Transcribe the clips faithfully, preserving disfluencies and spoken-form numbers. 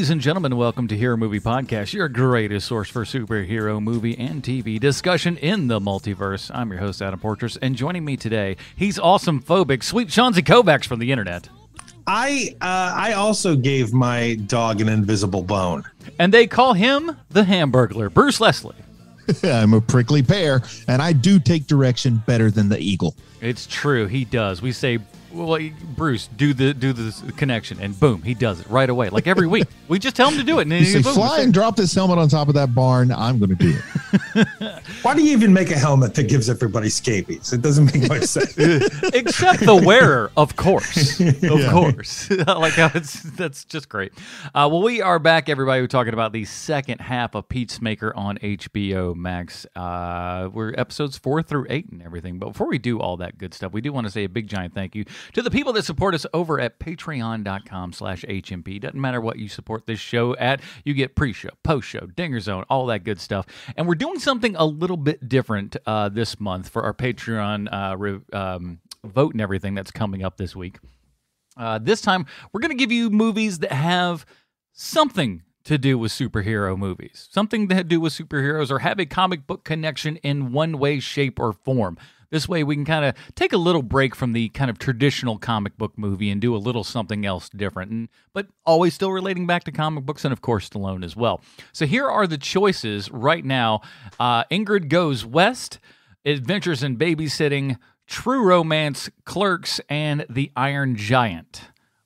Ladies and gentlemen, welcome to Hero Movie Podcast, your greatest source for superhero movie and T V discussion in the multiverse. I'm your host, Adam Portress, and joining me today, he's awesome phobic, sweet Chauncey Kovacs from the internet. I uh, I also gave my dog an invisible bone. And they call him the Hamburglar, Bruce Leslie. I'm a prickly pear, and I do take direction better than the eagle. It's true, he does. We say, well, Bruce, do the do the connection, and boom, he does it right away, like every week. We just tell him to do it. And you say, boom, fly and drop this helmet on top of that barn. I'm going to do it. Why do you even make a helmet that gives everybody scabies? It doesn't make much sense. Except the wearer, of course. Of Yeah. course. Like how it's that's just great. Uh, well, we are back, everybody. We're talking about the second half of Peacemaker on H B O Max. Uh, we're episodes four through eight and everything. But before we do all that good stuff, we do want to say a big giant thank you to the people that support us over at patreon.com slash HMP. Doesn't matter what you support this show at. You get pre-show, post-show, Dinger Zone, all that good stuff. And we're doing something a little bit different uh, this month for our Patreon uh, re- um, vote and everything that's coming up this week. Uh, this time, we're going to give you movies that have something to do with superhero movies, something to do with superheroes, or have a comic book connection in one way, shape, or form. This way, we can kind of take a little break from the kind of traditional comic book movie and do a little something else different, and, but always still relating back to comic books and, of course, Stallone as well. So here are the choices right now. Uh, Ingrid Goes West, Adventures in Babysitting, True Romance, Clerks, and The Iron Giant.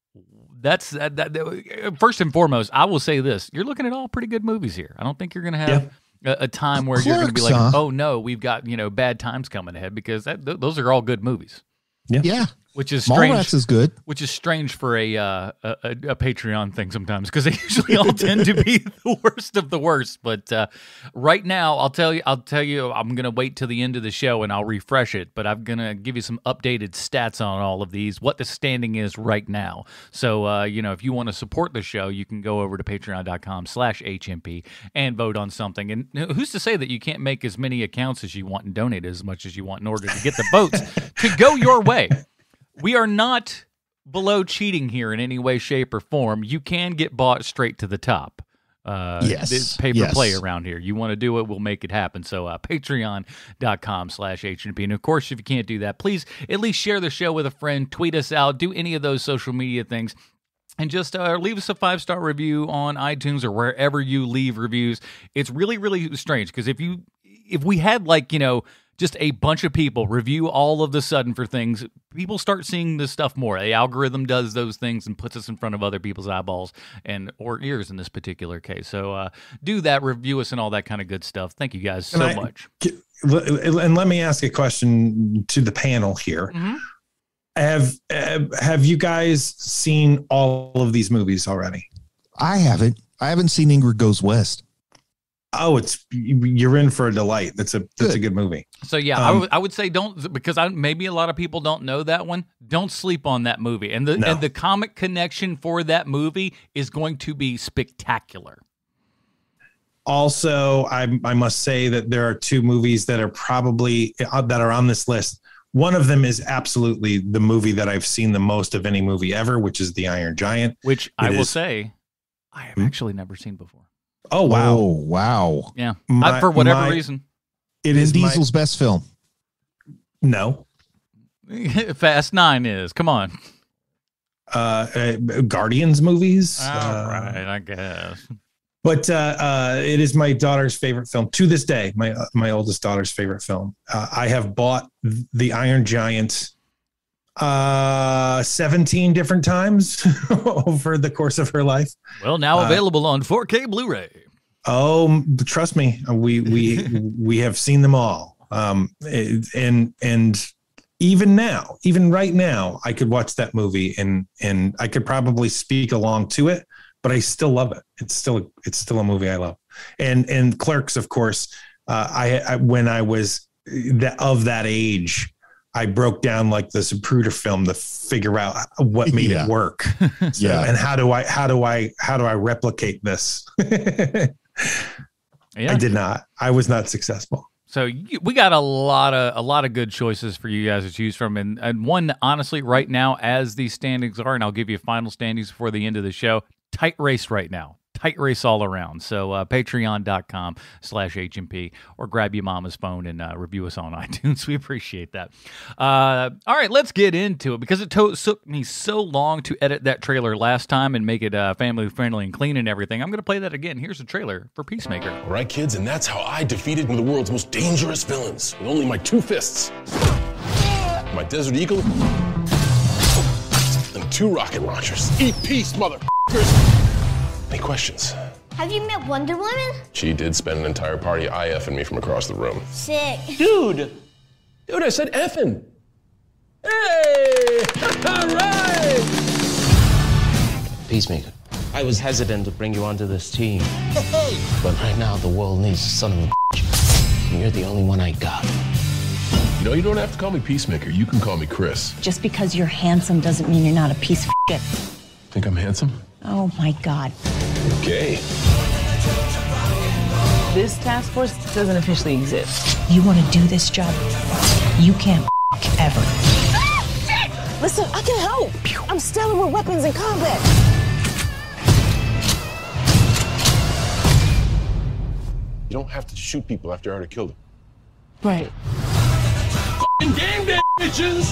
That's that, that. First and foremost, I will say this. You're looking at all pretty good movies here. I don't think you're going to have... Yeah. A, a time where Clerks, you're going to be like, huh? oh no, we've got, you know, bad times coming ahead, because that, th- those are all good movies. Yeah. Yeah. Which is Mallrats strange. is good. Which is strange for a uh, a, a, a Patreon thing sometimes, because they usually all tend to be the worst of the worst. But uh, right now, I'll tell you, I'll tell you, I'm gonna wait till the end of the show and I'll refresh it. But I'm gonna give you some updated stats on all of these, what the standing is right now. So uh, you know, if you want to support the show, you can go over to patreon.com slash HMP and vote on something. And who's to say that you can't make as many accounts as you want and donate as much as you want in order to get the votes to go your way? We are not below cheating here in any way, shape, or form. You can get bought straight to the top. Uh, Yes. It's pay-per Yes. play around here. You want to do it, we'll make it happen. So uh, patreon.com slash HMP. And, of course, if you can't do that, please at least share the show with a friend, tweet us out, do any of those social media things. And just uh, leave us a five-star review on iTunes or wherever you leave reviews. It's really, really strange, because if you, if we had, like, you know, just a bunch of people review all of the sudden for things, people start seeing this stuff more. The algorithm does those things and puts us in front of other people's eyeballs and or ears in this particular case. So uh, do that, review us, and all that kind of good stuff. Thank you guys so And I- much. And let me ask a question to the panel here. Mhm. Have uh, have you guys seen all of these movies already? I haven't. I haven't seen Ingrid Goes West. Oh, it's you're in for a delight. That's a that's a Good. good movie. So yeah, I Um, would I would say don't, because I, maybe a lot of people don't know that one. Don't sleep on that movie, and the No. and the comic connection for that movie is going to be spectacular. Also, I I must say that there are two movies that are probably uh, that are on this list. One of them is absolutely the movie that I've seen the most of any movie ever, which is The Iron Giant. Which I It will is- say, I have Hmm? actually never seen before. Oh wow! Oh, wow. Yeah, My- I, for whatever my- reason. It Vin is my- Diesel's best film. no. Fast Nine is. Come on. Uh, uh, Guardians movies. All uh, right, I guess. But uh, uh, it is my daughter's favorite film to this day. My uh, my oldest daughter's favorite film. Uh, I have bought The Iron Giant uh, seventeen different times over the course of her life. Well, now Uh, available on four K Blu-ray. Oh, trust me, we we we have seen them all. Um, it- and and even now, even right now, I could watch that movie and and I could probably speak along to it, but I still love it. It's still it's still a movie I love. And and Clerks, of course. Uh, I, I when I was that of that age, I broke down like the Zapruder film to figure out what made Yeah. it work. So, Yeah. and how do I how do I how do I replicate this? Yeah. I did not. I was not successful. So you, we got a lot of a lot of good choices for you guys to choose from, and and one honestly right now, as these standings are, and I'll give you final standings before the end of the show. Tight race right now. tight race all around. So uh, patreon.com slash HMP or grab your mama's phone and uh, review us on iTunes. We appreciate that. Uh, all right, let's get into it because it to- took me so long to edit that trailer last time and make it uh, family friendly and clean and everything. I'm going to play that again. Here's the trailer for Peacemaker. All right, kids, and that's how I defeated one of the world's most dangerous villains with only my two fists. My Desert Eagle and two rocket launchers. Eat peace, motherfuckers. Any questions? Have you met Wonder Woman? She did spend an entire party IFing me from across the room. Sick. Dude! Dude, I said effing. Hey! All right! Peacemaker, I was hesitant to bring you onto this team. Hey! But right now, the world needs a son of a bitch. And you're the only one I got. You know, you don't have to call me Peacemaker. You can call me Chris. Just because you're handsome doesn't mean you're not a piece of shit. Think I'm handsome? Oh my God. Okay. This task force doesn't officially exist. You want to do this job? You can't ever. Listen, I can help. I'm stellar with weapons in combat. You don't have to shoot people after I already killed them. Right. Game day, bitches!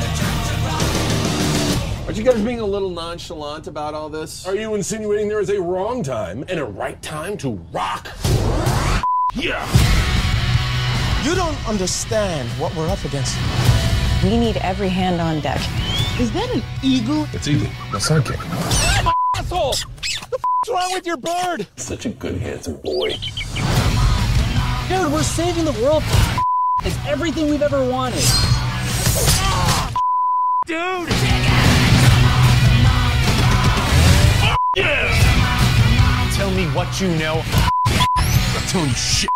Aren't you guys being a little nonchalant about all this? Are you insinuating there is a wrong time and a right time to rock? Yeah! You don't understand what we're up against. We need every hand on deck. Is that an eagle? It's easy. My sidekick. I'm an asshole! What's wrong with your bird? Such a good, handsome boy. Dude, we're saving the world. It's everything we've ever wanted. Dude! Yeah! Tell me what you know. I'm not telling you shit.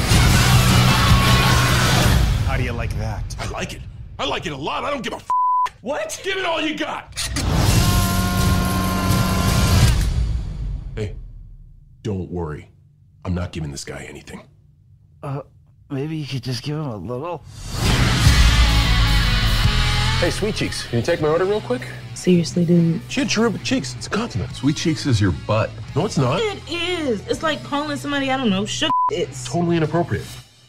How do you like that? I like it. I like it a lot. I don't give a f. What? Give it all you got. Hey, don't worry. I'm not giving this guy anything. Uh, maybe you could just give him a little. Hey, Sweet Cheeks, can you take my order real quick? Seriously, dude. She had cherubic cheeks. It's a compliment. Sweet Cheeks is your butt. No, it's not. It is. It's like calling somebody, I don't know, sugar. It's Totally inappropriate.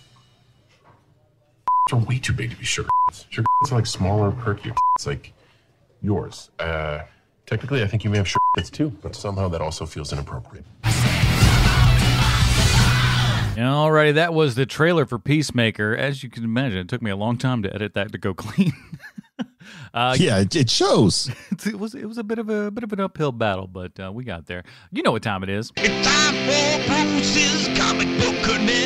Are way too big to be sugar. Sugar are like smaller, perkier. It's like yours. Uh, technically, I think you may have sugar too, but somehow that also feels inappropriate. Alrighty, that was the trailer for Peacemaker. As you can imagine, it took me a long time to edit that to go clean. uh, yeah, it, it shows. It was it was a bit of a bit of an uphill battle, but uh, we got there. You know what time it is? It's time for Bruce's Comic Book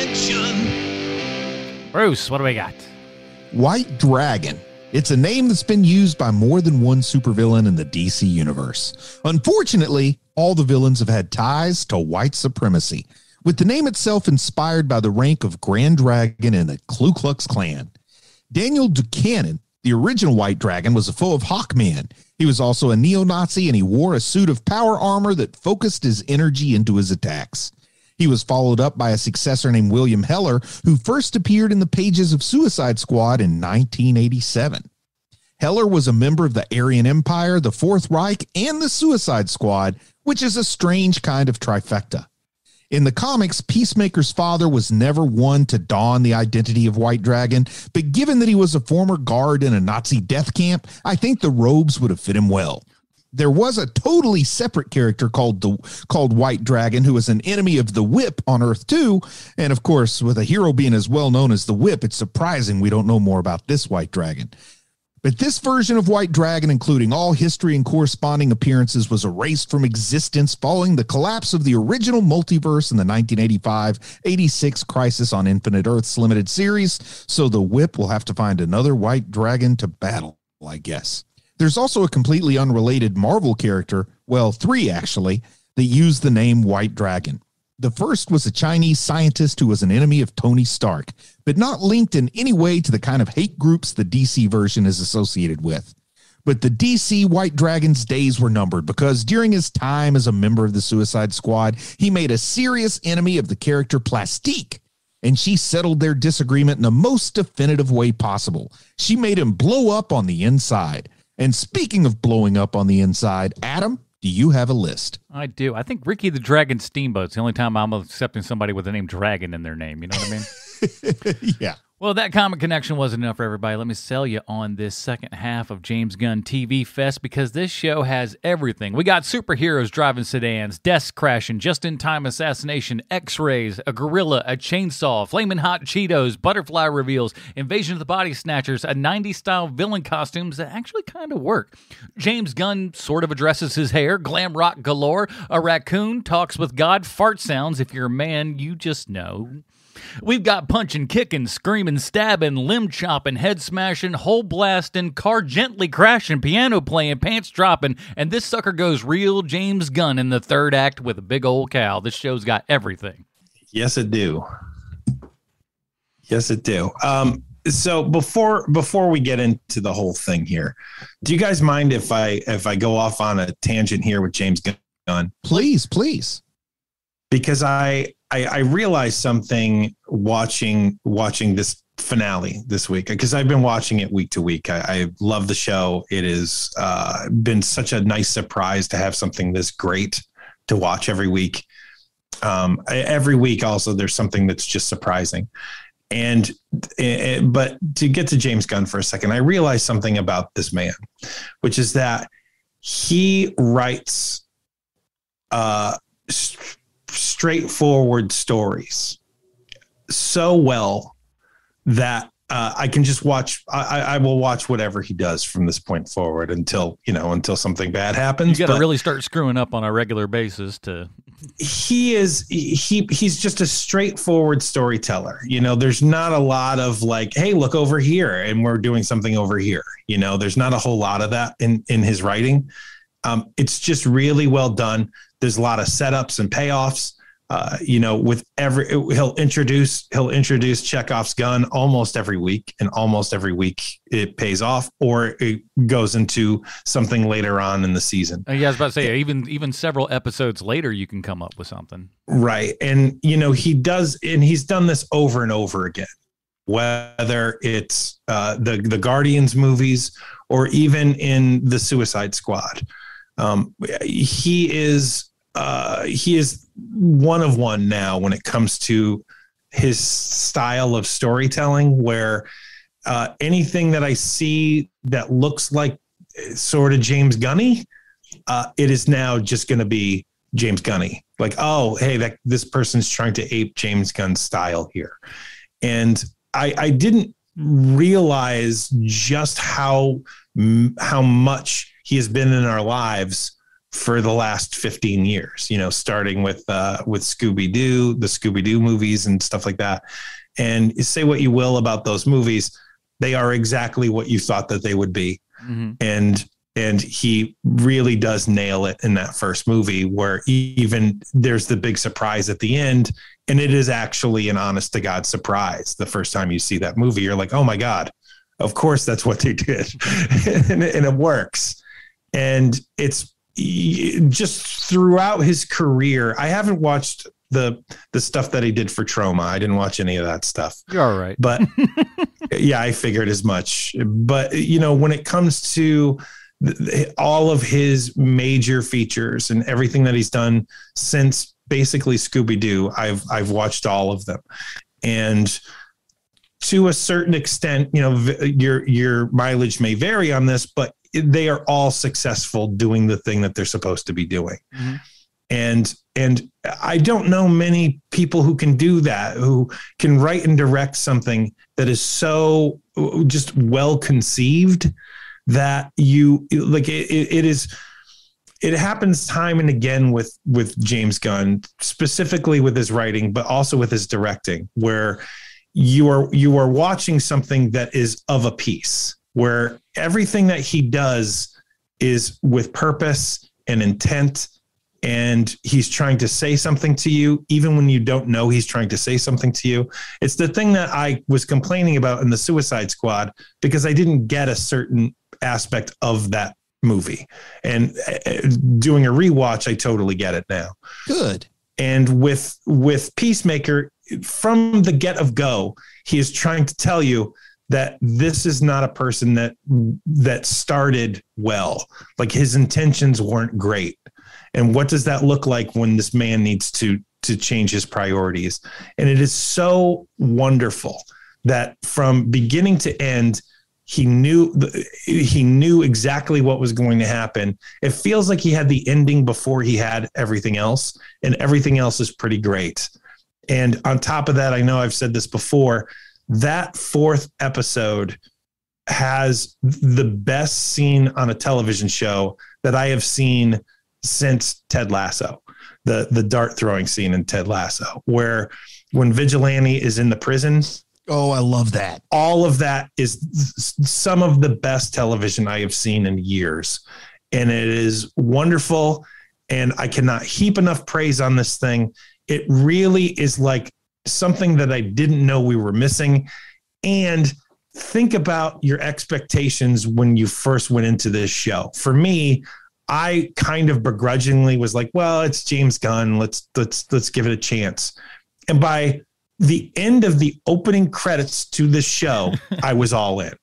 Connection. Bruce, what do we got? White Dragon. It's a name that's been used by more than one supervillain in the D C universe. Unfortunately, all the villains have had ties to white supremacy, with the name itself inspired by the rank of Grand Dragon in the Ku Klux Klan. Daniel Buchanan, the original White Dragon, was a foe of Hawkman. He was also a neo-Nazi, and he wore a suit of power armor that focused his energy into his attacks. He was followed up by a successor named William Heller, who first appeared in the pages of Suicide Squad in nineteen eighty-seven. Heller was a member of the Aryan Empire, the Fourth Reich, and the Suicide Squad, which is a strange kind of trifecta. In the comics, Peacemaker's father was never one to don the identity of White Dragon, but given that he was a former guard in a Nazi death camp, I think the robes would have fit him well. There was a totally separate character called the called White Dragon, who was an enemy of the Whip on Earth two, and of course, with a hero being as well known as the Whip, it's surprising we don't know more about this White Dragon. But this version of White Dragon, including all history and corresponding appearances, was erased from existence following the collapse of the original multiverse in the nineteen eighty-five eighty-six Crisis on Infinite Earths limited series, so the Whip will have to find another White Dragon to battle, I guess. There's also a completely unrelated Marvel character, well, three actually, that used the name White Dragon. The first was a Chinese scientist who was an enemy of Tony Stark, but not linked in any way to the kind of hate groups the D C version is associated with. But the D C White Dragon's days were numbered because during his time as a member of the Suicide Squad, he made a serious enemy of the character Plastique, and she settled their disagreement in the most definitive way possible. She made him blow up on the inside. And speaking of blowing up on the inside, Adam, Do you have a list? I do. I think Ricky the Dragon Steamboat's the only time I'm accepting somebody with the name Dragon in their name. You know what I mean? Yeah. Well, that comic connection wasn't enough for everybody. Let me sell you on this second half of James Gunn T V Fest, because this show has everything. We got superheroes driving sedans, desks crashing, just-in-time assassination, X-rays, a gorilla, a chainsaw, flaming hot Cheetos, butterfly reveals, invasion of the body snatchers, a nineties-style villain costumes that actually kind of work. James Gunn sort of addresses his hair, glam rock galore, a raccoon talks with God, fart sounds. If you're a man, you just know. We've got punching, kicking, screaming, stabbing, limb chopping, head smashing, hole blasting, car gently crashing, piano playing, pants dropping, and this sucker goes real James Gunn in the third act with a big old cow. This show's got everything. Yes, it do. Yes, it do. Um, so before before we get into the whole thing here, do you guys mind if I if I go off on a tangent here with James Gunn? Please, please. Because I, I I realized something watching watching this finale this week, because I've been watching it week to week. I, I love the show. It has uh, been such a nice surprise to have something this great to watch every week. Um, every week also there's something that's just surprising. And uh, but to get to James Gunn for a second, I realized something about this man, which is that he writes uh st- straightforward stories so well that uh, I can just watch. I, I will watch whatever he does from this point forward until, you know, until something bad happens. You got to really start screwing up on a regular basis to. He is he he's just a straightforward storyteller. You know, there's not a lot of like, hey, look over here, and we're doing something over here. You know, there's not a whole lot of that in in his writing. Um, it's just really well done. There's a lot of setups and payoffs. Uh, you know, with every he'll introduce he'll introduce Chekhov's gun almost every week, and almost every week it pays off, or it goes into something later on in the season. Uh, yeah, I was about to say, even even several episodes later, you can come up with something. Right, and you know he does, and he's done this over and over again. Whether it's uh, the the Guardians movies or even in the Suicide Squad, um, he is. Uh, he is one of one now when it comes to his style of storytelling, where uh, anything that I see that looks like sort of James Gunny, uh, it is now just going to be James Gunny. Like, oh, hey, that this person's trying to ape James Gunn's style here. And I, I didn't realize just how, how much he has been in our lives for the last fifteen years, you know, starting with, uh, with Scooby-Doo, the Scooby-Doo movies and stuff like that. And say what you will about those movies, they are exactly what you thought that they would be. Mm-hmm. And, and he really does nail it in that first movie, where even there's the big surprise at the end. And it is actually an honest to God surprise. The first time you see that movie, you're like, oh my God, of course that's what they did. and, it, and it works. And it's, just throughout his career, I haven't watched the the stuff that he did for Troma. I didn't watch any of that stuff. You're all right. But yeah, I figured as much. But, you know, when it comes to th- all of his major features and everything that he's done since basically Scooby-Doo, I've I've watched all of them. And to a certain extent, you know, your your mileage may vary on this, but they are all successful doing the thing that they're supposed to be doing. Mm-hmm. And, and I don't know many people who can do that, who can write and direct something that is so just well conceived that you like, it, it is, it happens time and again with, with James Gunn, specifically with his writing, but also with his directing, where you are, you are watching something that is of a piece, where everything that he does is with purpose and intent, and he's trying to say something to you, even when you don't know he's trying to say something to you. It's the thing that I was complaining about in the Suicide Squad, because I didn't get a certain aspect of that movie. And doing a rewatch, I totally get it now. Good. And with, with Peacemaker, from the get of go, he is trying to tell you that this is not a person that that started well. Like, his intentions weren't great. And what does that look like when this man needs to to change his priorities? And it is so wonderful that from beginning to end, he knew he knew exactly what was going to happen. It feels like he had the ending before he had everything else, and everything else is pretty great. And on top of that, I know I've said this before, that fourth episode has the best scene on a television show that I have seen since Ted Lasso, the, the dart throwing scene in Ted Lasso, where when Vigilante is in the prison. Oh, I love that. All of that is some of the best television I have seen in years. And it is wonderful. And I cannot heap enough praise on this thing. It really is like something that I didn't know we were missing. And think about your expectations when you first went into this show. For me, I kind of begrudgingly was like, well, it's James Gunn. Let's let's let's give it a chance. And by the end of the opening credits to this show, I was all in.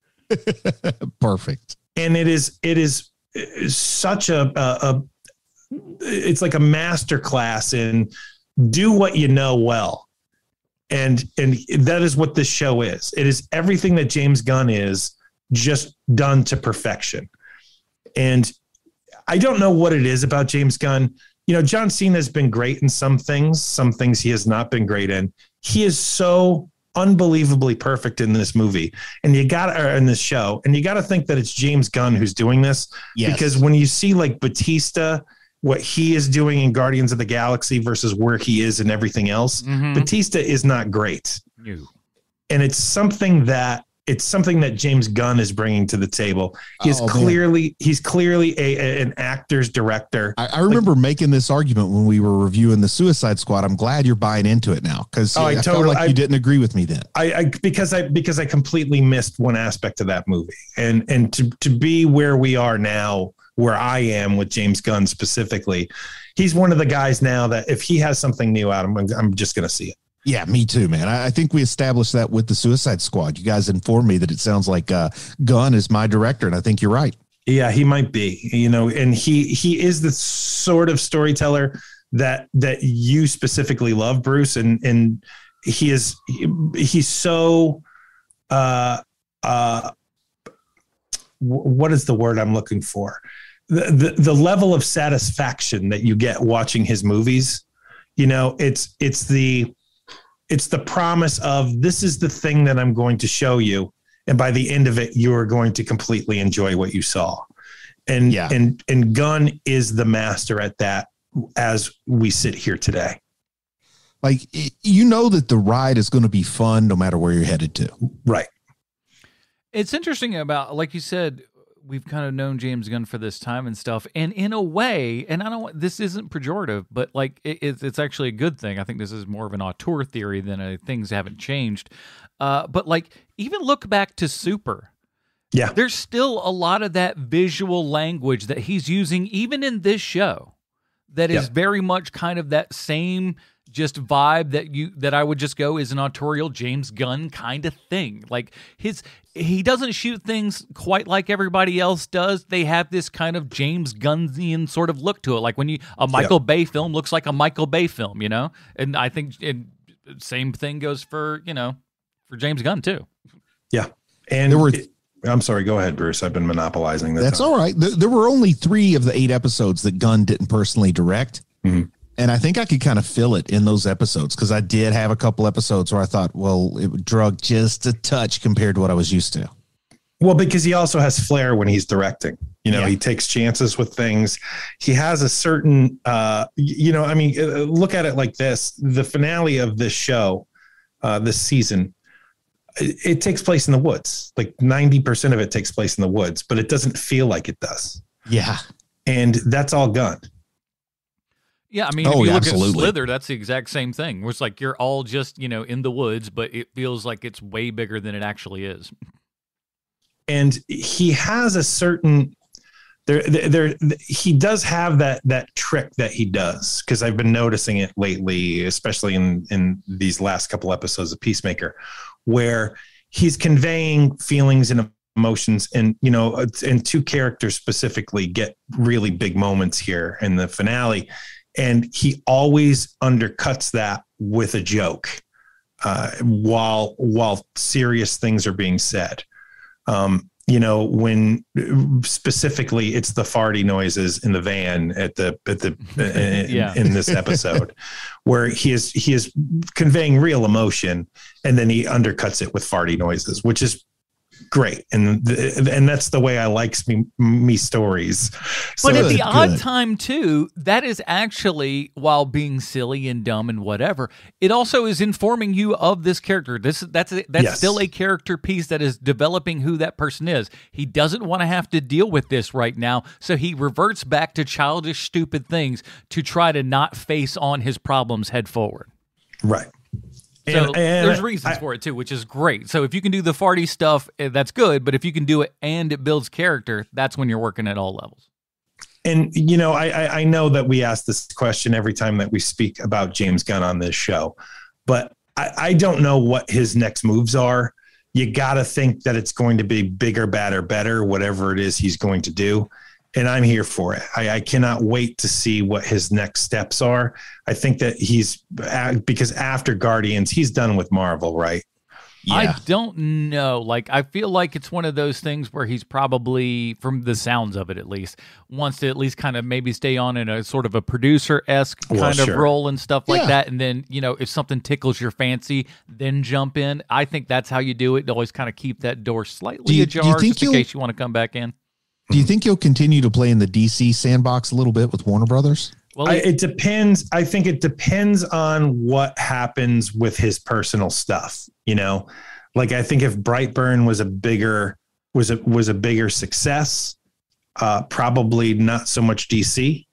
Perfect. And it is it is such a, a, a it's like a master class in do what you know well. And and that is what this show is. It is everything that James Gunn is, just done to perfection. And I don't know what it is about James Gunn. You know, John Cena has been great in some things, some things he has not been great in. He is so unbelievably perfect in this movie, and you got or in this show, and you got to think that it's James Gunn who's doing this. Yes. Because when you see like Batista, what he is doing in Guardians of the Galaxy versus where he is in everything else, mm-hmm. Batista is not great. No. And it's something that it's something that James Gunn is bringing to the table. He's oh, clearly man. he's clearly a, a an actor's director. I, I remember like, making this argument when we were reviewing the Suicide Squad. I'm glad you're buying into it now, because oh, I, I totally, felt like I, you didn't agree with me then. I, I because I because I completely missed one aspect of that movie, and and to to be where we are now, where I am with James Gunn specifically, he's one of the guys now that if he has something new out, I'm I'm just going to see it. Yeah, me too, man. I, I think we established that with the Suicide Squad. You guys informed me that it sounds like uh, Gunn is my director, and I think you're right. Yeah, he might be. You know, and he he is the sort of storyteller that that you specifically love, Bruce, and and he is he, he's so uh uh what is the word I'm looking for? The, the the level of satisfaction that you get watching his movies, you know, it's it's the It's the promise of this is the thing that I'm going to show you. And by the end of it, you are going to completely enjoy what you saw. And, yeah. and, and Gunn is the master at that as we sit here today. Like, you know that the ride is going to be fun no matter where you're headed to. Right. It's interesting about, like you said, we've kind of known James Gunn for this time and stuff. And in a way, and I don't want, this isn't pejorative, but like it, it's, it's actually a good thing. I think this is more of an auteur theory than a things haven't changed. Uh, but like, even look back to Super. Yeah. There's still a lot of that visual language that he's using even in this show that is yeah. very much kind of that same just vibe that you that I would just go is an autorial James Gunn kind of thing. Like his he doesn't shoot things quite like everybody else does. They have this kind of James Gunnian sort of look to it. Like when you a Michael yeah. Bay film looks like a Michael Bay film, you know? And I think and same thing goes for, you know, for James Gunn too. Yeah. And there were it, I'm sorry, go ahead, Bruce. I've been monopolizing this. That's time. all right. There, there were only three of the eight episodes that Gunn didn't personally direct. Mm-hmm. And I think I could kind of feel it in those episodes because I did have a couple episodes where I thought, well, it drug just a touch compared to what I was used to. Well, because he also has flair when he's directing. You know, yeah. he takes chances with things. He has a certain, uh, you know, I mean, look at it like this. The finale of this show, uh, this season, it, it takes place in the woods. Like ninety percent of it takes place in the woods, but it doesn't feel like it does. Yeah. And that's all Gunn. Yeah, I mean, oh, if you look absolutely. at Slither, that's the exact same thing. Where it's like you're all just, you know, in the woods, but it feels like it's way bigger than it actually is. And he has a certain there, there, he does have that that trick that he does because I've been noticing it lately, especially in in these last couple episodes of Peacemaker, where he's conveying feelings and emotions, and you know, and two characters specifically get really big moments here in the finale, and he always undercuts that with a joke uh, while while serious things are being said. Um, you know, when specifically it's the farty noises in the van at the at the in, yeah. in this episode, where he is he is conveying real emotion, and then he undercuts it with farty noises, which is great. And the, and that's the way I like me, me stories. But So- at the Good. odd time too, that is actually, while being silly and dumb and whatever, it also is informing you of this character. This that's a, that's Yes. still a character piece that is developing who that person is. He doesn't want to have to deal with this right now, so he reverts back to childish, stupid things to try to not face on his problems head forward. right. So And- and there's I- reasons I- for it too, which is great. So if you can do the farty stuff, eh, that's good. But if you can do it and it builds character, that's when you're working at all levels. And you know, I, I I know that we ask this question every time that we speak about James Gunn on this show, but I, I don't know what his next moves are. You got to think that it's going to be bigger, badder, better, whatever it is he's going to do. And I'm here for it. I, I cannot wait to see what his next steps are. I think that he's because after Guardians, he's done with Marvel, right? I don't know. Like, I feel like it's one of those things where he's probably, from the sounds of it at least, wants to at least kind of maybe stay on in a sort of a producer-esque Well, kind sure. of role and stuff like Yeah. that. And then, you know, if something tickles your fancy, then jump in. I think that's how you do it. To always kind of keep that door slightly Do you- do you ajar think just in you'll- case you want to come back in. Do you think you'll continue to play in the D C sandbox a little bit with Warner Brothers? Well, I, it- it depends. I think it depends on what happens with his personal stuff. You know, like I think if Brightburn was a bigger was a was a bigger success, uh, probably not so much D C.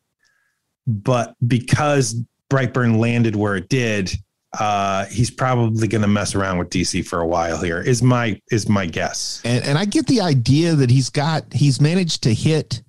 But because Brightburn landed where it did, uh, he's probably going to mess around with D C for a while here. Is my is my guess. And and I get the idea that he's got he's managed to hit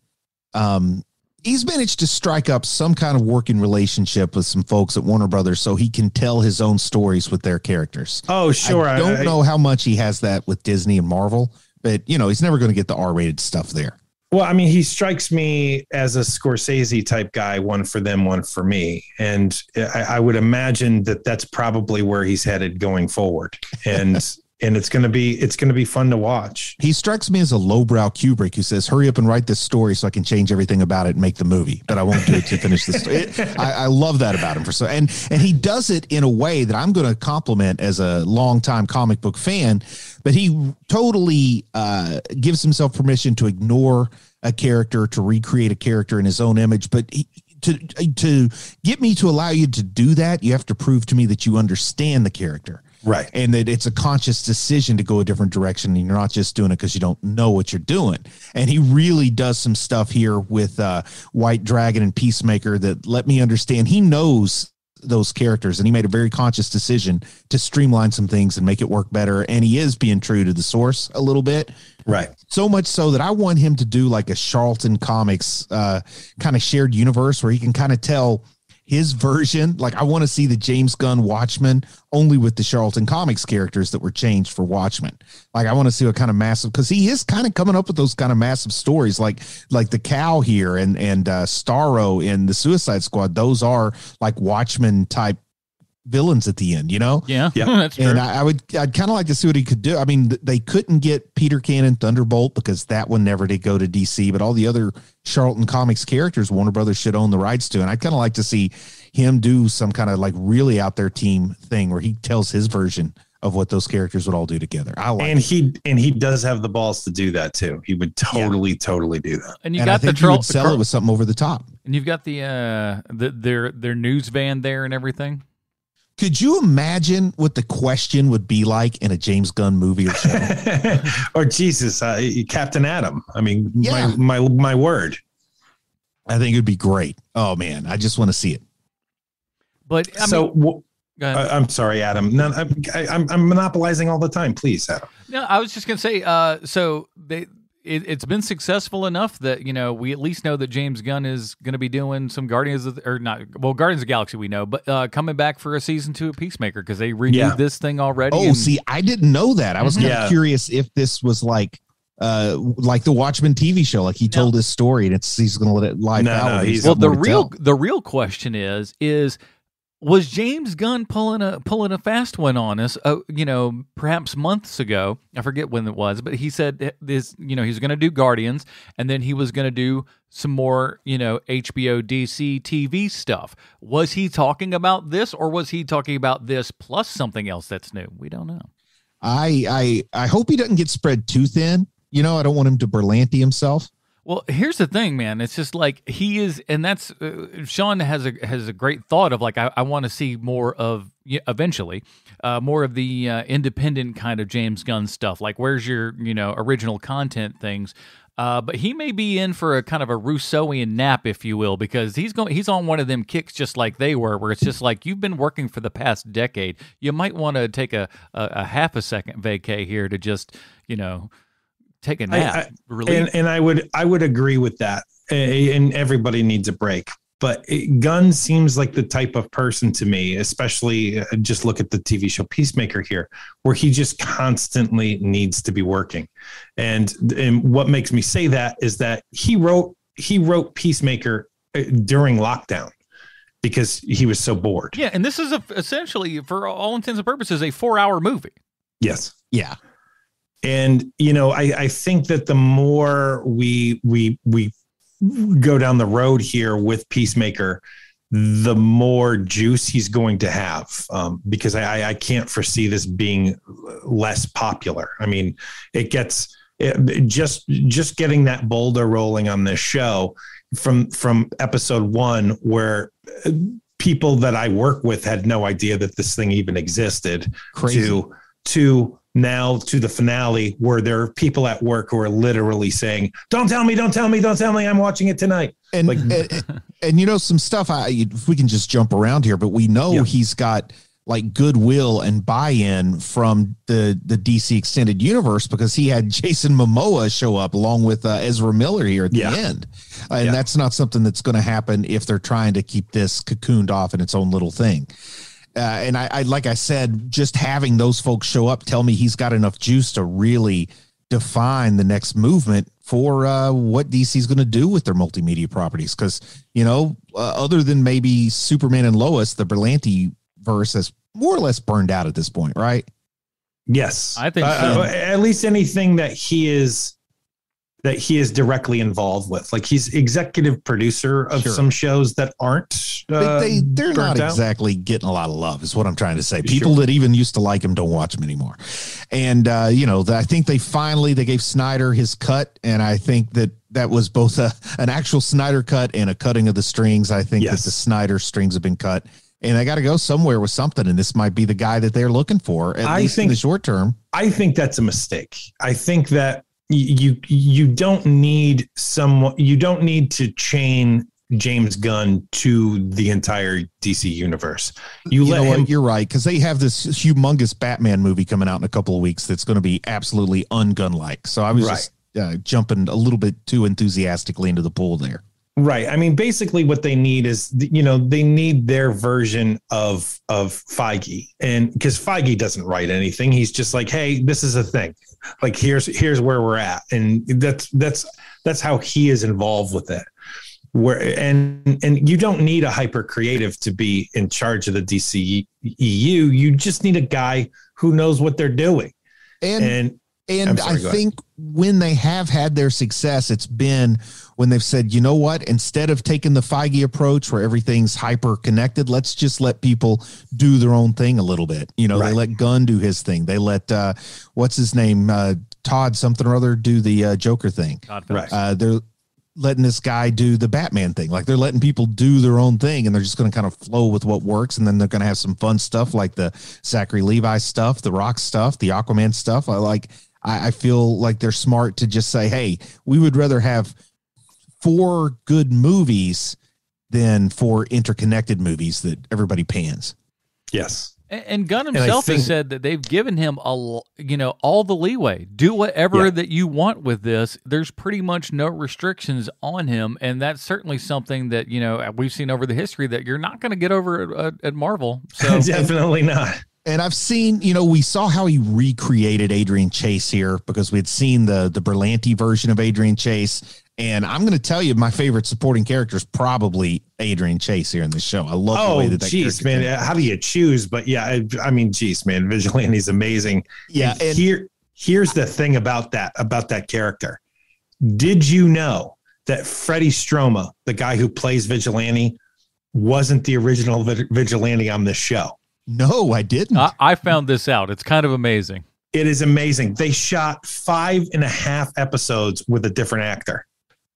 um he's managed to strike up some kind of working relationship with some folks at Warner Brothers so he can tell his own stories with their characters. Oh, sure. I don't I- know how much he has that with Disney and Marvel, but you know, he's never going to get the R-rated stuff there. Well, I mean, he strikes me as a Scorsese type guy, one for them, one for me. And I, I would imagine that that's probably where he's headed going forward. And and it's going to be it's going to be fun to watch. He strikes me as a lowbrow Kubrick who says, hurry up and write this story so I can change everything about it and make the movie, but I won't do it to finish the story. It, I, I love that about him. For so, and, and he does it in a way that I'm going to compliment as a longtime comic book fan, but he totally uh, gives himself permission to ignore a character, to recreate a character in his own image. But he, to, to get me to allow you to do that, you have to prove to me that you understand the character. Right. And that it's a conscious decision to go a different direction, and you're not just doing it because you don't know what you're doing. And he really does some stuff here with uh, White Dragon and Peacemaker that let me understand he knows those characters, and he made a very conscious decision to streamline some things and make it work better. And he is being true to the source a little bit. Right. So much so that I want him to do like a Charlton Comics uh, kind of shared universe where he can kind of tell his version. Like, I want to see the James Gunn Watchmen only with the Charlton Comics characters that were changed for Watchmen. Like, I want to see what kind of massive, because he is kind of coming up with those kind of massive stories, like like the Cow here and and uh, Starro in the Suicide Squad. Those are like Watchmen type villains at the end, you know? Yeah, Yeah. that's true. And I, I would, I'd kind of like to see what he could do. I mean, th- they couldn't get Peter Cannon Thunderbolt because that one never did go to D C, but all the other Charlton Comics characters, Warner Brothers should own the rights to. And I'd kind of like to see him do some kind of like really out there team thing where he tells his version of what those characters would all do together. I like And it. he and he does have the balls to do that too. He would totally, totally do that. and you and I got the think he troll, would sell it with something over the top. and you've got the uh the, their their news van there and everything. Could you imagine what the question would be like in a James Gunn movie or show? Or Jesus, uh, Captain Adam. I mean, Yeah. my my my word. I think it'd be great. Oh man, I just want to see it. But I so mean, w- go ahead. uh, I'm sorry, Adam. No, I'm, I, I'm I'm monopolizing all the time. Please, Adam. No, I was just gonna say. Uh, so they, it, it's been successful enough that you know we at least know that James Gunn is going to be doing some Guardians of the, or not. Well, Guardians of the Galaxy we know, but uh, coming back for a season two of Peacemaker because they renewed Yeah. this thing already. Oh, and- see, I didn't know that. I was kind of Yeah. curious if this was like uh, like the Watchmen T V show. Like he No. told his story, and it's he's going to let it live No, out. no, and he's- got Well, the more to real tell. the real question is is was James Gunn pulling a pulling a fast one on us? Uh, you know, perhaps months ago. I forget when it was, but he said this. You know, he was going to do Guardians, and then he was going to do some more, you know, H B O D C T V stuff. Was he talking about this, or was he talking about this plus something else that's new? We don't know. I I I hope he doesn't get spread too thin. You know, I don't want him to Berlanti himself. Well, here's the thing, man. It's just like he is, and that's uh, Sean has a has a great thought of like I, I want to see more of yeah, eventually, uh, more of the uh, independent kind of James Gunn stuff. Like, where's your you know original content things? Uh, but he may be in for a kind of a Rousseauian nap, if you will, because he's going he's on one of them kicks just like they were, where it's just like you've been working for the past decade. You might want to take a, a a half a second vacay here to just you know. Take a nap. I, I, relieve. and, and I would I would agree with that. And everybody needs a break. But it, Gunn seems like the type of person to me, especially uh, just look at the T V show Peacemaker here, where he just constantly needs to be working. And, and what makes me say that is that he wrote he wrote Peacemaker during lockdown because he was so bored. Yeah, and this is a, essentially, for all intents and purposes, a four-hour movie. Yes. Yeah. And, you know, I, I think that the more we we we go down the road here with Peacemaker, the more juice he's going to have, um, because I, I can't foresee this being less popular. I mean, it gets it, just just getting that boulder rolling on this show from from episode one, where people that I work with had no idea that this thing even existed. Crazy. To to now to the finale, where there are people at work who are literally saying, don't tell me, don't tell me, don't tell me I'm watching it tonight. And, like, and, and, you know, some stuff, I, if we can just jump around here, but we know yeah. he's got like goodwill and buy-in from the, the D C extended universe, because he had Jason Momoa show up along with uh, Ezra Miller here at the yeah. end. And yeah. that's not something that's going to happen if they're trying to keep this cocooned off in its own little thing. Uh, and I, I, like I said, just having those folks show up tell me he's got enough juice to really define the next movement for uh, what D C's going to do with their multimedia properties. Because, you know, uh, other than maybe Superman and Lois, the Berlanti verse has more or less burned out at this point, right? Yes, I think uh, so. At least anything that he is that he is directly involved with. Like, he's executive producer of Sure. some shows that aren't. Uh, They, they, they're not burnt out. exactly getting a lot of love, is what I'm trying to say. People sure. that even used to like him don't watch him anymore. And, uh, you know, I think they finally, they gave Snyder his cut. And I think that that was both a, an actual Snyder cut and a cutting of the strings. I think Yes. that the Snyder strings have been cut. And I got to go somewhere with something. And this might be the guy that they're looking for, at I least think, in the short term. I think that's a mistake. I think that you you don't need someone, you don't need to chain James Gunn to the entire D C universe. You, You let know him. what? You're right, because they have this humongous Batman movie coming out in a couple of weeks that's going to be absolutely un-Gunn-like. So I was Right. just uh, jumping a little bit too enthusiastically into the pool there. Right. I mean, basically what they need is, you know, they need their version of, of Feige, and because Feige doesn't write anything. He's just like, hey, this is a thing. Like, here's, here's where we're at. And that's, that's, that's how he is involved with it. Where, and, and you don't need a hyper creative to be in charge of the D C E U. You just need a guy who knows what they're doing. And, And, And sorry, I go think when they have had their success, it's been when they've said, you know what, instead of taking the Feige approach where everything's hyper connected, let's just let people do their own thing a little bit. You know, Right. they let Gunn do his thing. They let, uh, what's his name? Uh, Todd something or other do the uh, Joker thing. Todd Right. Uh, they're letting this guy do the Batman thing. Like, they're letting people do their own thing, and they're just going to kind of flow with what works. And then they're going to have some fun stuff like the Zachary Levi stuff, the Rock stuff, the Aquaman stuff. I like, I feel like they're smart to just say, hey, we would rather have four good movies than four interconnected movies that everybody pans. yes. And, and Gunn I himself think- has said that they've given him a, l- you know, all the leeway. Do whatever Yeah. that you want with this. There's pretty much no restrictions on him, and that's certainly something that, you know, we've seen over the history that you're not going to get over at, at, at Marvel. So Definitely not. And I've seen, you know, we saw how he recreated Adrian Chase here because we had seen the the Berlanti version of Adrian Chase. And I'm going to tell you, my favorite supporting character is probably Adrian Chase here in this show. I love oh, the way that that geez, man. came. How do you choose? But yeah, I, I mean, geez, man, Vigilante's amazing. Yeah. And And here, here's the thing about that, about that character. Did you know that Freddie Stroma, the guy who plays Vigilante, wasn't the original Vig- Vigilante on this show? no, I didn't. I, I found this out. It's kind of amazing. It is amazing. They shot five and a half episodes with a different actor.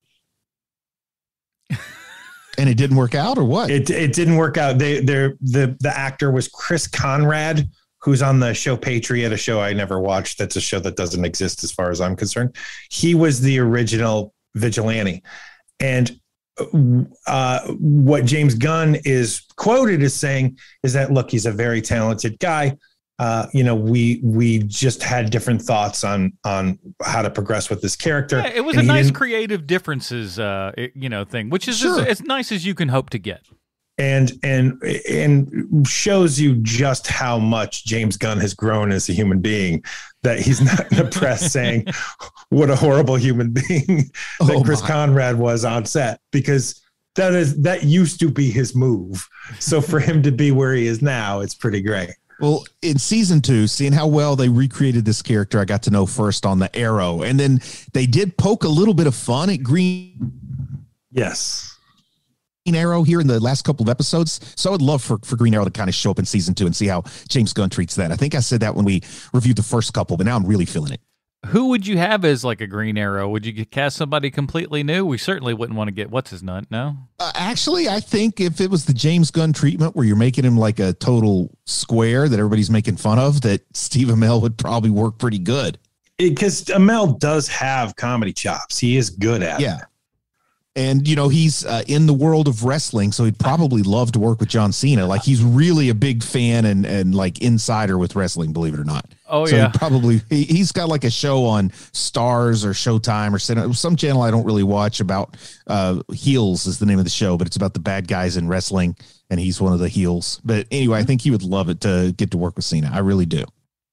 And it didn't work out, or what? It it didn't work out. They they the the actor was Chris Conrad, who's on the show Patriot, a show I never watched. That's a show that doesn't exist as far as I'm concerned. He was the original Vigilante. And uh, what James Gunn is quoted as saying is that, look, he's a very talented guy. Uh, you know, we we just had different thoughts on on how to progress with this character. Yeah, it was And a he nice didn't- creative differences, uh, it- you know, thing, which is Sure. as, as nice as you can hope to get. and and and shows you just how much James Gunn has grown as a human being, that he's not in the press saying what a horrible human being that Oh, Chris my. Conrad was on set, because that is that used to be his move. So for him to be where he is now, it's pretty great. Well, in season two, seeing how well they recreated this character, I got to know first on the Arrow. And then they did poke a little bit of fun at Green Yes. Arrow here in the last couple of episodes. So I would love for, for Green Arrow to kind of show up in season two and see how James Gunn treats that. I think I said that when we reviewed the first couple, but now I'm really feeling it. Who would you have as like a Green Arrow? Would you cast somebody completely new? We certainly wouldn't want to get what's his nut. No. Uh, actually, I think if it was the James Gunn treatment where you're making him like a total square that everybody's making fun of, that Steve Amell would probably work pretty good. Because Amell does have comedy chops. He is good at Yeah. it. And, you know, he's uh, in the world of wrestling, so he'd probably love to work with John Cena. Like, he's really a big fan and, and like insider with wrestling, believe it or not. Oh, so yeah. he'd probably, he, he's got like a show on Stars or Showtime or Cine- some channel I don't really watch about uh, Heels is the name of the show, but it's about the bad guys in wrestling, and he's one of the heels. But anyway, I think he would love it to get to work with Cena. I really do.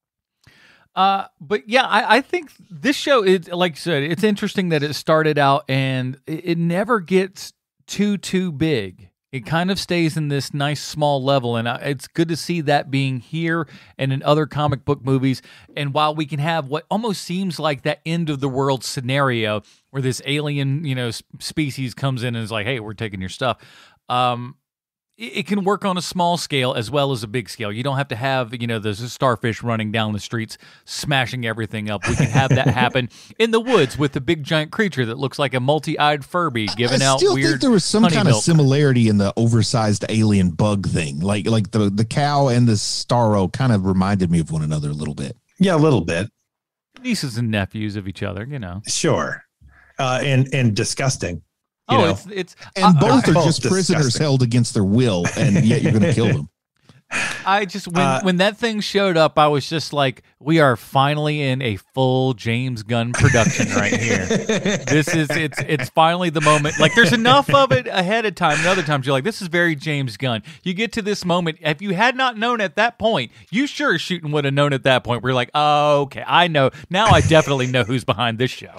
Uh, but yeah, I, I think this show is, like you said, it's interesting that it started out and it, it never gets too, too big. It kind of stays in this nice small level, and I, it's good to see that being here and in other comic book movies. And while we can have what almost seems like that end of the world scenario where this alien, you know, s- species comes in and is like, "Hey, we're taking your stuff," um, it, it can work on a small scale as well as a big scale. You don't have to have, you know, there's a starfish running down the streets, smashing everything up. We can have that happen in the woods with the big giant creature that looks like a multi-eyed Furby giving I out still weird think there was some honey kind milk. of similarity in the oversized alien bug thing. Like like the, the cow and the Starro kind of reminded me of one another a little bit. Yeah, a little bit. Nieces and nephews of each other, you know. Sure. Uh, and and disgusting. You Oh, know? it's it's. And I, both I- are both just prisoners disgusting. held against their will, and yet you're going to kill them. I just when Uh, when that thing showed up, I was just like, we are finally in a full James Gunn production right here. This is it's it's finally the moment. Like, there's enough of it ahead of time. And other times you're like, this is very James Gunn. You get to this moment. If you had not known at that point, you sure as shooting would have known at that point. We're like, oh, okay, I know now. I definitely know who's behind this show.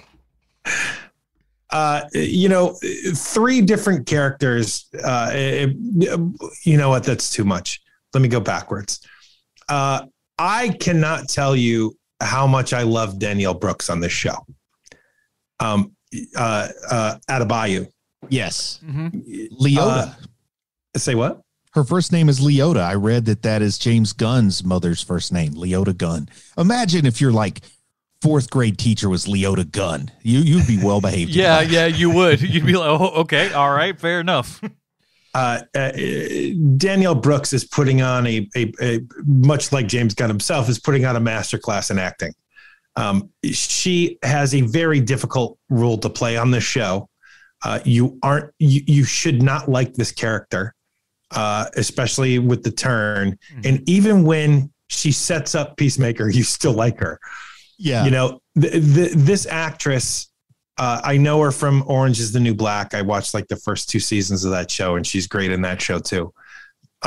Uh, you know, three different characters. Uh, it- you know what? That's too much. Let me go backwards. Uh, I cannot tell you how much I love Danielle Brooks on this show. Um, uh, uh, Adebayo. Yes. Mm-hmm. Leota. Uh, say what? Her first name is Leota. I read that that is James Gunn's mother's first name, Leota Gunn. Imagine if your like fourth grade teacher was Leota Gunn. You you'd be well behaved. Yeah, yeah, you would. You'd be like, oh, okay, all right, fair enough. Uh, uh, Danielle Brooks is putting on a, a, a much like James Gunn himself is putting on a masterclass in acting. Um, she has a very difficult role to play on this show. Uh, you aren't, you, you should not like this character, uh, especially with the turn. Mm-hmm. And even when she sets up Peacemaker, you still like her. Yeah. You know, th- th- this actress, Uh, I know her from Orange is the New Black. I watched like the first two seasons of that show, and she's great in that show too. Uh,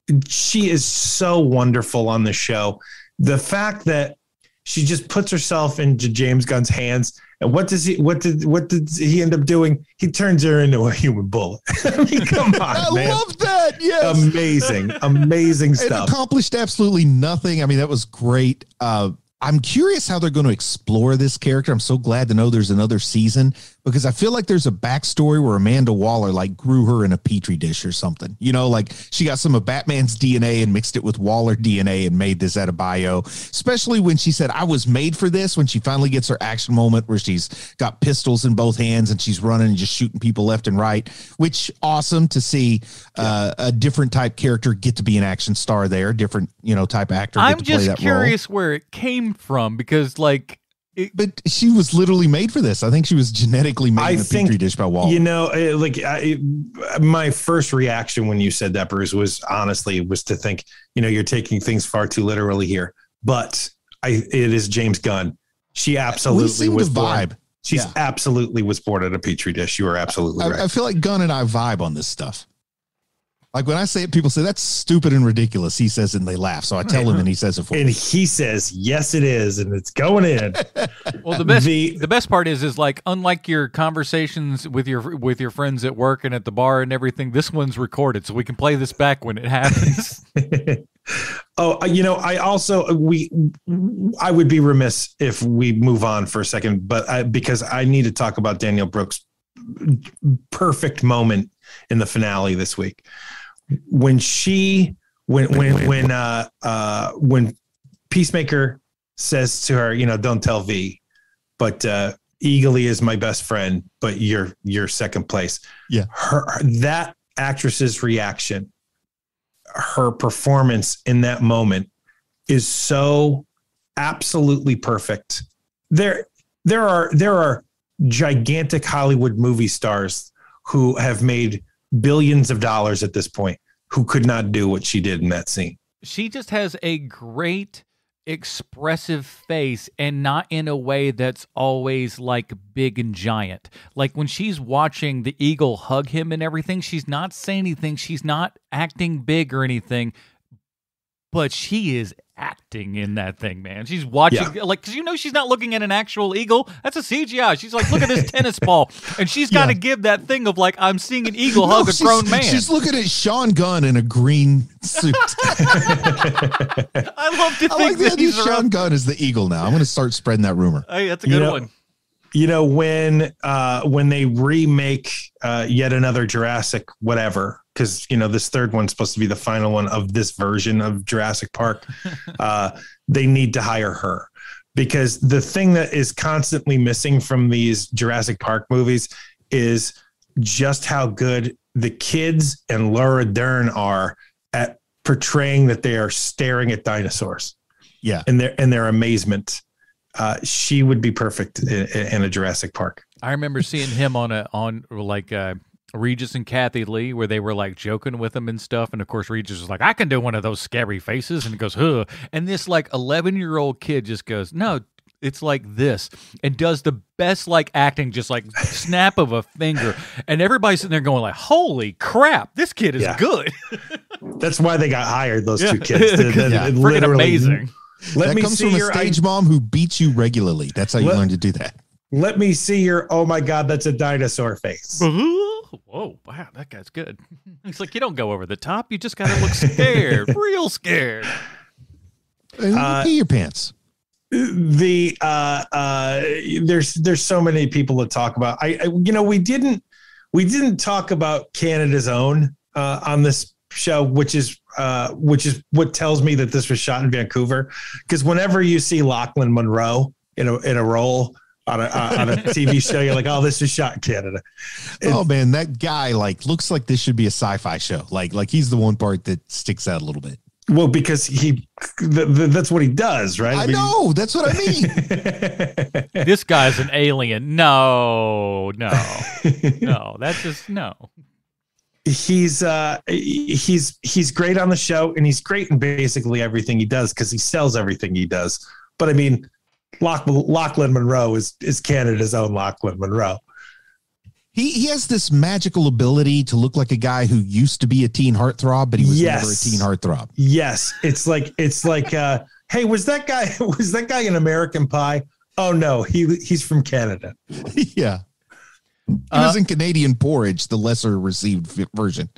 she is so wonderful on the show. The fact that she just puts herself into James Gunn's hands, and what does he? What did? What did he end up doing? He turns her into a human bullet. I mean, come on, I man. love that. Yes, amazing, amazing stuff. It accomplished absolutely nothing. I mean, that was great. Uh, I'm curious how they're going to explore this character. I'm so glad to know there's another season, because I feel like there's a backstory where Amanda Waller like grew her in a petri dish or something. You know, like she got some of Batman's D N A and mixed it with Waller D N A and made this out of bio, especially when she said, I was made for this, when she finally gets her action moment where she's got pistols in both hands and she's running and just shooting people left and right, which awesome to see uh, a different type character get to be an action star there, different, you know, type actor. I'm get to play just that curious role. where it came from, because like, It, but she was literally made for this. I think she was genetically made I in a think, petri dish by Waller. You know, like I, my first reaction when you said that, Bruce, was honestly was to think, you know, you're taking things far too literally here. But I, it is James Gunn. She absolutely was vibe. Born, she's yeah. absolutely was born in a petri dish. You are absolutely I, right. I feel like Gunn and I vibe on this stuff. Like when I say it, people say that's stupid and ridiculous. He says it and they laugh. So I tell him and he says it for and me. he says, yes, it is. And it's going in. Well, the best The- the best part is is like, unlike your conversations with your with your friends at work and at the bar and everything, this one's recorded, so we can play this back when it happens. Oh, you know, I also we I would be remiss if we move on for a second, but I, because I need to talk about Danielle Brooks' perfect moment in the finale this week when she when when when uh uh when Peacemaker says to her, you know, don't tell V, but uh Eagly is my best friend, but you're you're second place. Yeah, her that actress's reaction, her performance in that moment is so absolutely perfect. There, there are there are gigantic Hollywood movie stars who have made billions of dollars at this point who could not do what she did in that scene. She just has a great expressive face, and not in a way that's always like big and giant. Like when she's watching the eagle hug him and everything, she's not saying anything, she's not acting big or anything, but she is acting in that thing, man. She's watching, yeah. like, because you know she's not looking at an actual eagle. That's a C G I. She's like, look at this tennis ball, and she's got to yeah. give that thing of like, I'm seeing an eagle no, hug a grown man. She's looking at Sean Gunn in a green suit. I love to think I like that he's Sean around. Gunn is the eagle now. I'm going to start spreading that rumor. Hey, that's a good you know, one. You know, when uh, when they remake uh, yet another Jurassic whatever, because, you know, this third one's supposed to be the final one of this version of Jurassic Park, uh, they need to hire her. Because the thing that is constantly missing from these Jurassic Park movies is just how good the kids and Laura Dern are at portraying that they are staring at dinosaurs. Yeah. And their, and their amazement. Uh, she would be perfect in, in a Jurassic Park. I remember seeing him on a on like uh, Regis and Kathy Lee, where they were like joking with him and stuff, and of course Regis was like, "I can do one of those scary faces," and he goes, "Huh," and this like eleven year old kid just goes, "No, it's like this," and does the best like acting, just like snap of a finger, and everybody's sitting there going like, "Holy crap, this kid is yeah. good." That's why they got hired. Those yeah. two kids, they're, they're yeah. freaking amazing. Let that me comes see from a your stage mom who beats you regularly. That's how you let, learn to do that. Let me see your, oh my God, that's a dinosaur face. Whoa, wow, that guy's good. He's like, you don't go over the top. You just got to look scared, real scared. Uh, pee your pants. The uh, uh, there's there's so many people to talk about. I, I you know we didn't we didn't talk about Canada's Own uh, on this show, which is uh, which is what tells me that this was shot in Vancouver. Because whenever you see Lachlan Monroe in a in a role on a on a T V show, you're like, oh, this is shot in Canada. It, oh man, that guy like looks like this should be a sci-fi show. Like like he's the one part that sticks out a little bit. Well, because he the, the, that's what he does, right? I, I mean, know that's what I mean. This guy's an alien. No, no, no. That's just no. He's uh he's he's great on the show, and he's great in basically everything he does because he sells everything he does. But I mean, Loch, Lachlan Monroe is is Canada's own Lachlan Monroe. He he has this magical ability to look like a guy who used to be a teen heartthrob, but he was yes. never a teen heartthrob. Yes, it's like it's like, uh, hey, was that guy was that guy in American Pie? Oh no, he he's from Canada. Yeah, he Uh, was in Canadian Porridge, the lesser received v- version.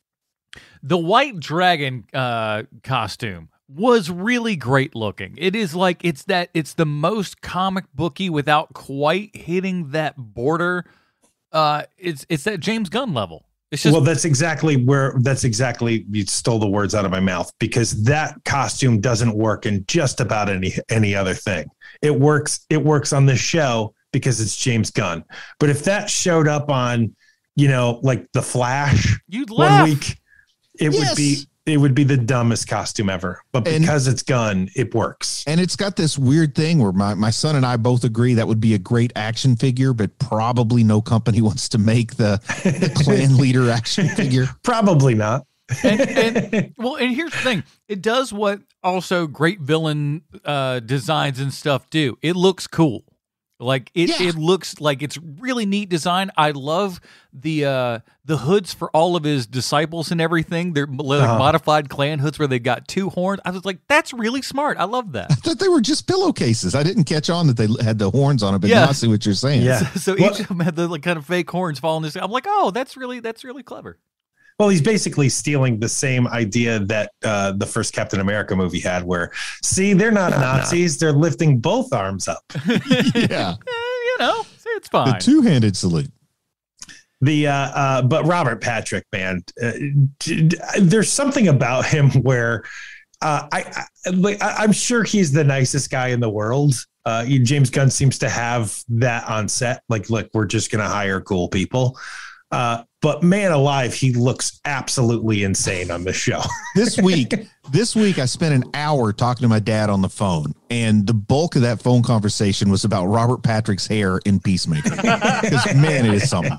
The White Dragon uh, costume was really great looking. It is like it's that it's the most comic booky without quite hitting that border. Uh, it's it's that James Gunn level. It's just Well, that's exactly where that's exactly you stole the words out of my mouth, because that costume doesn't work in just about any any other thing. It works it works on this show because it's James Gunn. But if that showed up on, you know, like The Flash You'd one laugh. week, it Yes. would be it would be the dumbest costume ever. But And- because it's Gunn, it works. And it's got this weird thing where my, my son and I both agree that would be a great action figure, but probably no company wants to make the, the clan leader action figure. Probably not. and, and well, and here's the thing: it does what also great villain uh, designs and stuff do. It looks cool. Like it, Yeah. it looks like it's really neat design. I love the uh, the hoods for all of his disciples and everything. They're like Uh-huh. modified clan hoods where they got two horns. I was like, that's really smart. I love that. I thought they were just pillowcases. I didn't catch on that they had the horns on it, but Yeah. now I see what you're saying. Yeah. So, so Well- each of them had the like kind of fake horns following this. I'm like, oh, that's really that's really clever. Well, he's basically stealing the same idea that uh, the first Captain America movie had, where, see, they're not Nazis. They're lifting both arms up. Yeah. Eh, you know, see, it's The fine. two-handed salute. The uh, uh, but Robert Patrick, man, uh, d- d- there's something about him where uh, I, I like I- I'm sure he's the nicest guy in the world. Uh, James Gunn seems to have that on set. Like, look, we're just gonna hire cool people. Uh, but man alive, he looks absolutely insane on this show. This week, this week I spent an hour talking to my dad on the phone, and the bulk of that phone conversation was about Robert Patrick's hair in Peacemaker. Because man, it is something.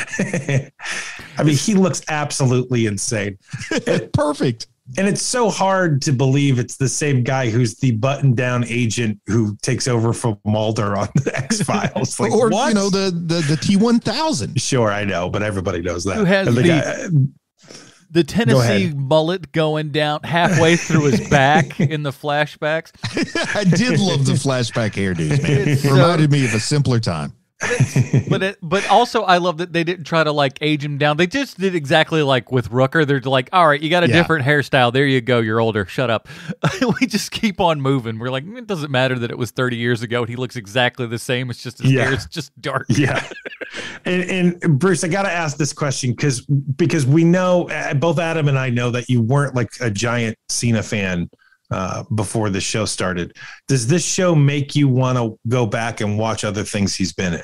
I mean, he looks absolutely insane. Perfect. And it's so hard to believe it's the same guy who's the button-down agent who takes over from Mulder on the X-Files. Like, or what? you know the the the T one thousand. Sure, I know, but everybody knows that. Who has And the- guy- The Tennessee ahead. mullet going down halfway through his back in the flashbacks. I did love the flashback hairdos, man. It's It so- reminded me of a simpler time. But it, but also I love that they didn't try to like age him down. They just did exactly like with Rooker. They're like, all right, you got a Yeah. different hairstyle. There you go. You're older. Shut up. We just keep on moving. We're like, it doesn't matter that it was thirty years ago. He looks exactly the same. It's just his Yeah. hair is just dark. yeah. And, and Bruce, I got to ask this question because because we know, uh, both Adam and I know that you weren't like a giant Cena fan uh, before the show started. Does this show make you want to go back and watch other things he's been in?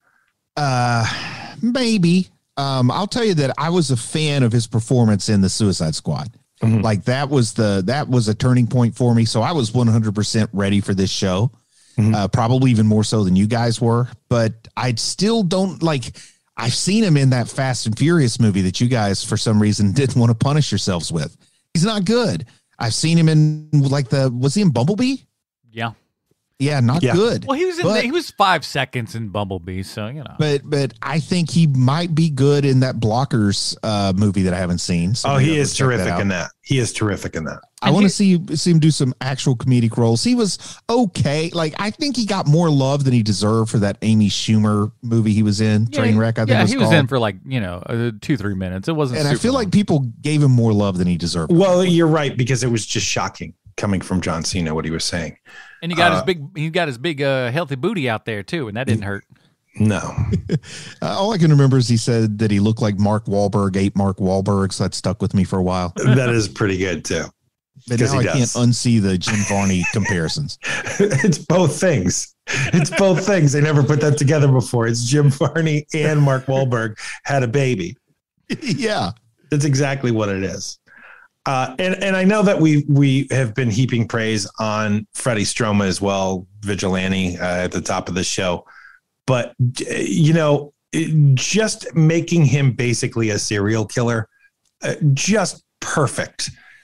Uh, maybe. Um, I'll tell you that I was a fan of his performance in the Suicide Squad. Mhm. Like that was the that was a turning point for me. So I was one hundred percent ready for this show. Mhm. Uh, probably even more so than you guys were. But I still don't like. I've seen him in that Fast and Furious movie that you guys, for some reason, didn't want to punish yourselves with. He's not good. I've seen him in like the was he in Bumblebee? Yeah. Yeah, not Yeah. good. Well, he was in But- the, he was five seconds in Bumblebee, so you know. But but I think he might be good in that Blockers uh, movie that I haven't seen. So Oh, maybe he I'll is check that terrific out. in that. He is terrific in that. I And want to he- see see him do some actual comedic roles. He was okay. Like I think he got more love than he deserved for that Amy Schumer movie he was in, Yeah, Trainwreck. I think yeah, it was he was called. in for like you know uh, two three minutes. It wasn't. and I super feel long. like people gave him more love than he deserved. Well, you're right, because it was just shocking coming from John Cena, what he was saying. And you got his uh, big, he got his big, uh, healthy booty out there too, and that didn't hurt. No. Uh, all I can remember is he said that he looked like Mark Wahlberg ate Mark Wahlberg, so that stuck with me for a while. That is pretty good, too. But Because now he I can't does. unsee the Jim Varney comparisons. It's both things. It's both things. They never put that together before. It's Jim Varney and Mark Wahlberg had a baby. Yeah. That's exactly what it is. Uh, and and I know that we we have been heaping praise on Freddie Stroma as well, Vigilante, uh, at the top of the show. But, you know, it- just making him basically a serial killer, uh, just perfect.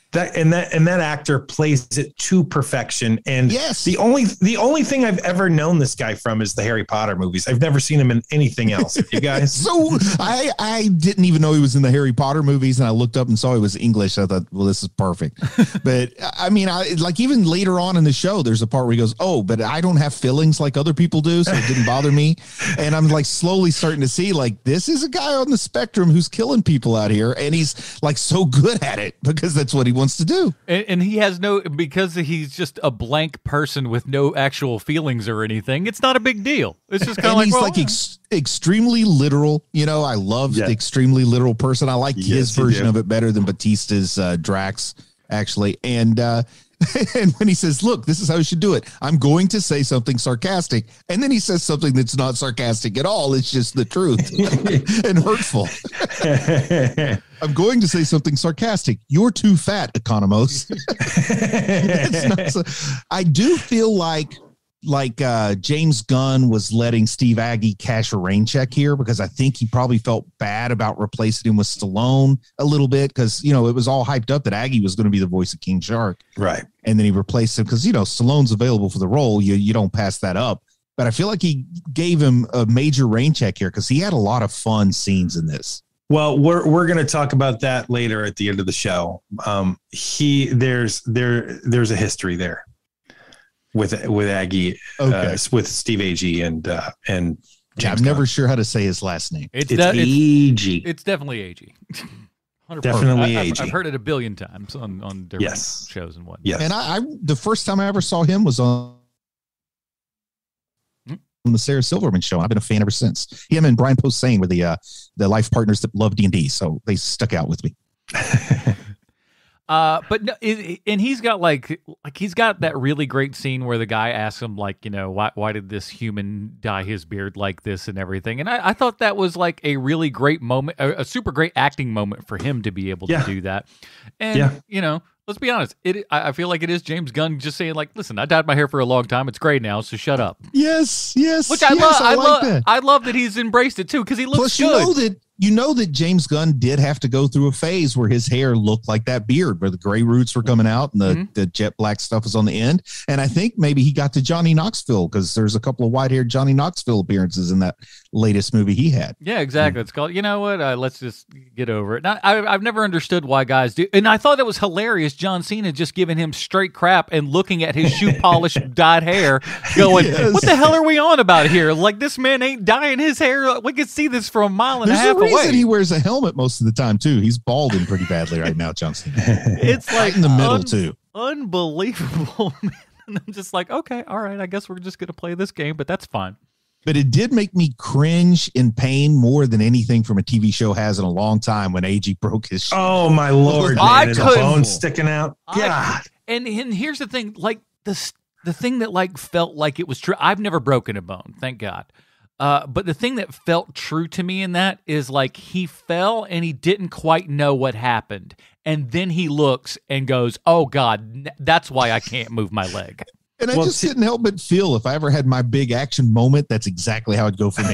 That and that and that actor plays it to perfection. And yes, the only the only thing I've ever known this guy from is the Harry Potter movies. I've never seen him in anything else. You guys, so I I didn't even know he was in the Harry Potter movies, and I looked up and saw he was English. I thought, well, this is perfect. But I mean, I like even later on in the show, there's a part where he goes, "Oh, but I don't have feelings like other people do, so it didn't bother me." And I'm like slowly starting to see like this is a guy on the spectrum who's killing people out here, and he's like so good at it because that's what he wants to do. And, and he has no, because he's just a blank person with no actual feelings or anything. It's not a big deal. It's just kind of like, he's well, like ex- extremely literal. You know, I love yeah. the extremely literal person. I like yes, his version of it better than Batista's uh, Drax, actually. And, uh, and when he says, look, this is how you should do it. I'm going to say something sarcastic. And then he says something that's not sarcastic at all. It's just the truth and hurtful. I'm going to say something sarcastic. You're too fat, Economos. That's not so, I do feel like like uh, James Gunn was letting Steve Agee cash a rain check here because I think he probably felt bad about replacing him with Stallone a little bit because, you know, it was all hyped up that Agee was going to be the voice of King Shark. Right. And then he replaced him because, you know, Stallone's available for the role. You, you don't pass that up. But I feel like he gave him a major rain check here because he had a lot of fun scenes in this. Well, we're we're going to talk about that later at the end of the show. Um, he there's there there's a history there with with Agee, okay. uh, with Steve Agee and uh, and yeah, I'm never sure how to say his last name. It's, it's de- Agee. It's, it's definitely Agee. Definitely I, Agee. I've, I've heard it a billion times on on different yes. shows and whatnot. Yes. And I, I the first time I ever saw him was on. on the Sarah Silverman show. I've been a fan ever since. Him and Brian Posehn were the uh, the life partners that love D and D, so they stuck out with me. Uh, but no, it, and he's got like like he's got that really great scene where the guy asks him like, you know, why why did this human dye his beard like this and everything, and I, I thought that was like a really great moment, a, a super great acting moment for him to be able yeah. to do that. And yeah. you know, let's be honest, it I, I feel like it is James Gunn just saying like, listen, I dyed my hair for a long time, it's gray now, so shut up. Yes, yes, which I yes, love. I, I like love. that. I love that he's embraced it too because he looks Plus, good. you know that you know that James Gunn did have to go through a phase where his hair looked like that beard, where the gray roots were coming out and the, mm-hmm. the jet black stuff was on the end. And I think maybe he got to Johnny Knoxville because there's a couple of white-haired Johnny Knoxville appearances in that latest movie he had. Yeah, exactly. Mm-hmm. It's called, you know what, uh, let's just get over it. Now, I, I've never understood why guys do, and I thought it was hilarious, John Cena just giving him straight crap and looking at his shoe polish dyed hair going, yes. What the hell are we on about here? Like, this man ain't dyeing his hair. We can see this from a mile and there's a half a reason away. He wears a helmet most of the time too. He's balding pretty badly right now, John Cena. It's like right in the middle un- too. Unbelievable, man. And I'm just like, okay, all right, I guess we're just gonna play this game, but that's fine. But it did make me cringe in pain more than anything from a T V show has in a long time when Agee broke his shit. Oh my Lord, man. I and couldn't. The bone sticking out. I, God. And, and here's the thing, like the the thing that like felt like it was true. I've never broken a bone, thank God. Uh, but the thing that felt true to me in that is like he fell and he didn't quite know what happened. And then he looks and goes, oh God, that's why I can't move my leg. And I well, just t- couldn't help but feel if I ever had my big action moment, that's exactly how it'd go for me.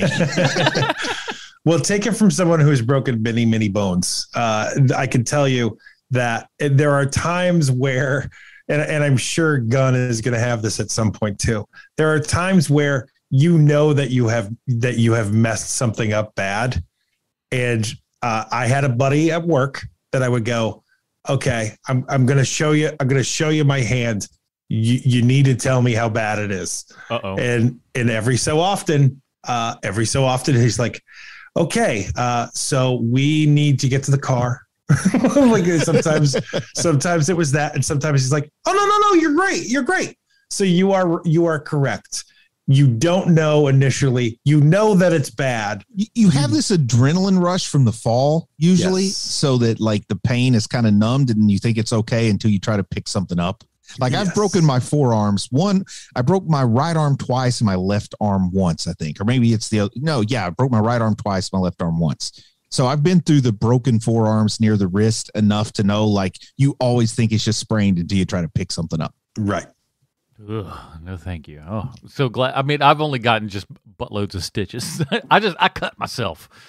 Well, take it from someone who's broken many, many bones. Uh, I can tell you that there are times where, and, and I'm sure Gunn is going to have this at some point too. There are times where you know that you have that you have messed something up bad. And uh, I had a buddy at work that I would go, okay, I'm I'm going to show you. I'm going to show you my hand. You you need to tell me how bad it is. Uh-oh. And and every so often, uh, every so often he's like, okay, uh, so we need to get to the car. Like sometimes, sometimes it was that, and sometimes he's like, oh no no no, you're great, you're great. So you are you are correct. You don't know initially. You know that it's bad. You, you have this adrenaline rush from the fall usually, Yes. so that like the pain is kind of numbed and you think it's okay until you try to pick something up. Like Yes. I've broken my forearms. One, I broke my right arm twice and my left arm once, I think. Or maybe it's the other. No, yeah, I broke my right arm twice, my left arm once. So I've been through the broken forearms near the wrist enough to know like you always think it's just sprained until you try to pick something up. Right. Ugh, no, thank you. Oh, so glad. I mean, I've only gotten just buttloads of stitches. I just, I cut myself.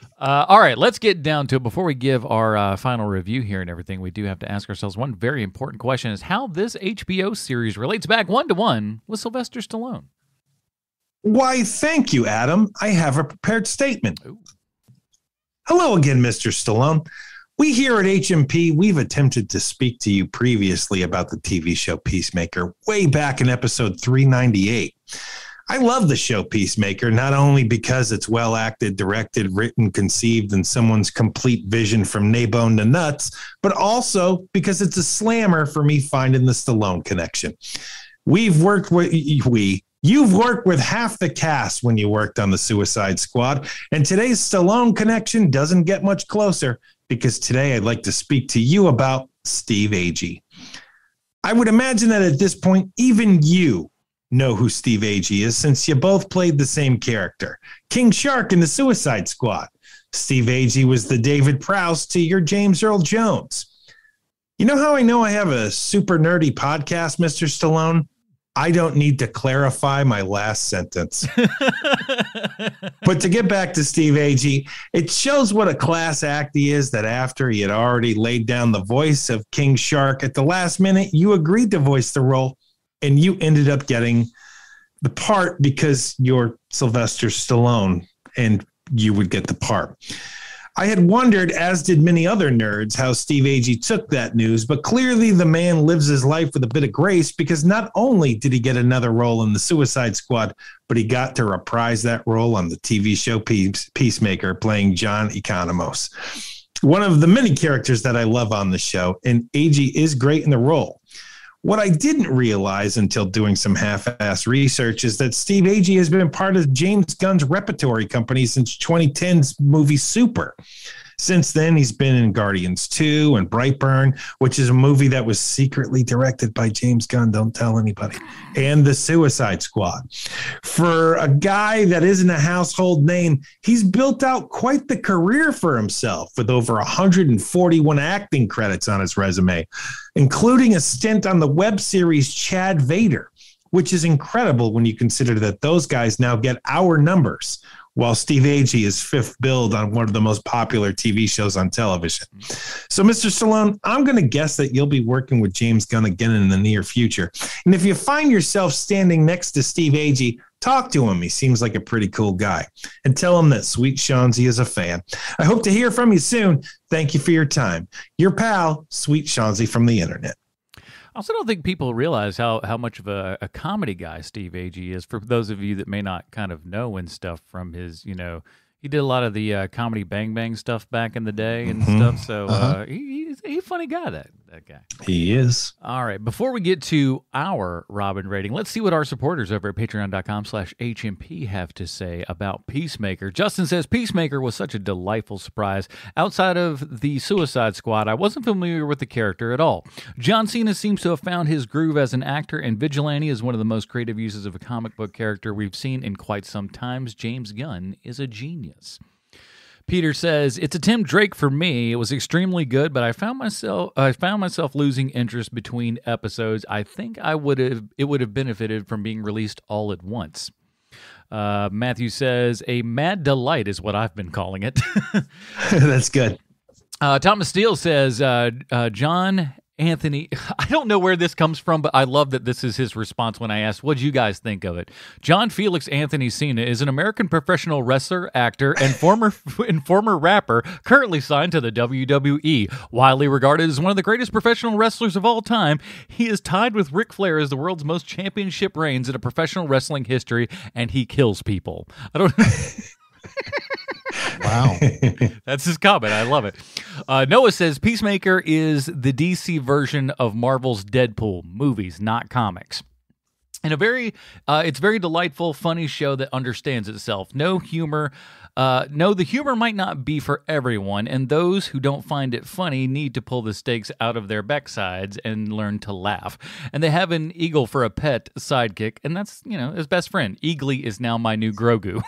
Uh, all right, let's get down to it. Before we give our uh, final review here and everything, we do have to ask ourselves one very important question: is how this H B O series relates back one to one with Sylvester Stallone. Why, thank you, Adam. I have a prepared statement. Ooh. Hello again, Mister Stallone. We here at H M P, we've attempted to speak to you previously about the T V show Peacemaker way back in episode three ninety-eight. I love the show Peacemaker, not only because it's well acted, directed, written, conceived, and someone's complete vision from naybone to nuts, but also because it's a slammer for me finding the Stallone connection. We've worked with, we, you've worked with half the cast when you worked on the Suicide Squad, and today's Stallone connection doesn't get much closer because today I'd like to speak to you about Steve Agee. I would imagine that at this point, even you know who Steve Agee is, since you both played the same character, King Shark in the Suicide Squad. Steve Agee was the David Prowse to your James Earl Jones. You know how I know I have a super nerdy podcast, Mister Stallone? I don't need to clarify my last sentence. But to get back to Steve Agee, it shows what a class act he is that after he had already laid down the voice of King Shark, at the last minute, you agreed to voice the role. And you ended up getting the part because you're Sylvester Stallone and you would get the part. I had wondered, as did many other nerds, how Steve Agee took that news, but clearly the man lives his life with a bit of grace because not only did he get another role in the Suicide Squad, but he got to reprise that role on the T V show Peace, Peacemaker, playing John Economos. One of the many characters that I love on the show, and Agee is great in the role. What I didn't realize until doing some half-ass research is that Steve Agee has been part of James Gunn's repertory company since twenty ten's movie Super. Since then, he's been in Guardians two and Brightburn, which is a movie that was secretly directed by James Gunn. Don't tell anybody. And The Suicide Squad. For a guy that isn't a household name, he's built out quite the career for himself with over one hundred forty-one acting credits on his resume, including a stint on the web series Chad Vader, which is incredible when you consider that those guys now get our numbers, while Steve Agee is fifth billed on one of the most popular T V shows on television. So, Mister Stallone, I'm going to guess that you'll be working with James Gunn again in the near future. And if you find yourself standing next to Steve Agee, talk to him. He seems like a pretty cool guy. And tell him that Sweet Chauncey is a fan. I hope to hear from you soon. Thank you for your time. Your pal, Sweet Chauncey from the internet. I also don't think people realize how, how much of a, a comedy guy Steve Agee is. For those of you that may not kind of know and stuff from his, you know, he did a lot of the uh, comedy Bang Bang stuff back in the day and mm-hmm. stuff. So uh-huh. uh, he, he's, he's a funny guy, that, that guy. He is. All right. Before we get to our Robin rating, let's see what our supporters over at patreon.com slash HMP have to say about Peacemaker. Justin says, Peacemaker was such a delightful surprise. Outside of the Suicide Squad, I wasn't familiar with the character at all. John Cena seems to have found his groove as an actor, and Vigilante is one of the most creative uses of a comic book character we've seen in quite some time. James Gunn is a genius. Peter says, it's a Tim Drake for me. It was extremely good, but I found myself I found myself losing interest between episodes. I think I would have it would have benefited from being released all at once. Uh, Matthew says, a mad delight is what I've been calling it. That's good. Uh, Thomas Steele says, uh, uh, John Anthony, I don't know where this comes from, but I love that this is his response when I asked, what do you guys think of it? John Felix Anthony Cena is an American professional wrestler, actor, and former and former rapper currently signed to the W W E. Widely regarded as one of the greatest professional wrestlers of all time, he is tied with Ric Flair as the world's most championship reigns in a professional wrestling history, and he kills people. I don't know. Wow. That's his comment. I love it. Uh, Noah says Peacemaker is the D C version of Marvel's Deadpool, movies, not comics. And a very, uh, it's very delightful, funny show that understands itself. No humor. Uh, no, the humor might not be for everyone, and those who don't find it funny need to pull the stakes out of their backsides and learn to laugh. And they have an eagle for a pet sidekick, and that's, you know, his best friend. Eagly is now my new Grogu.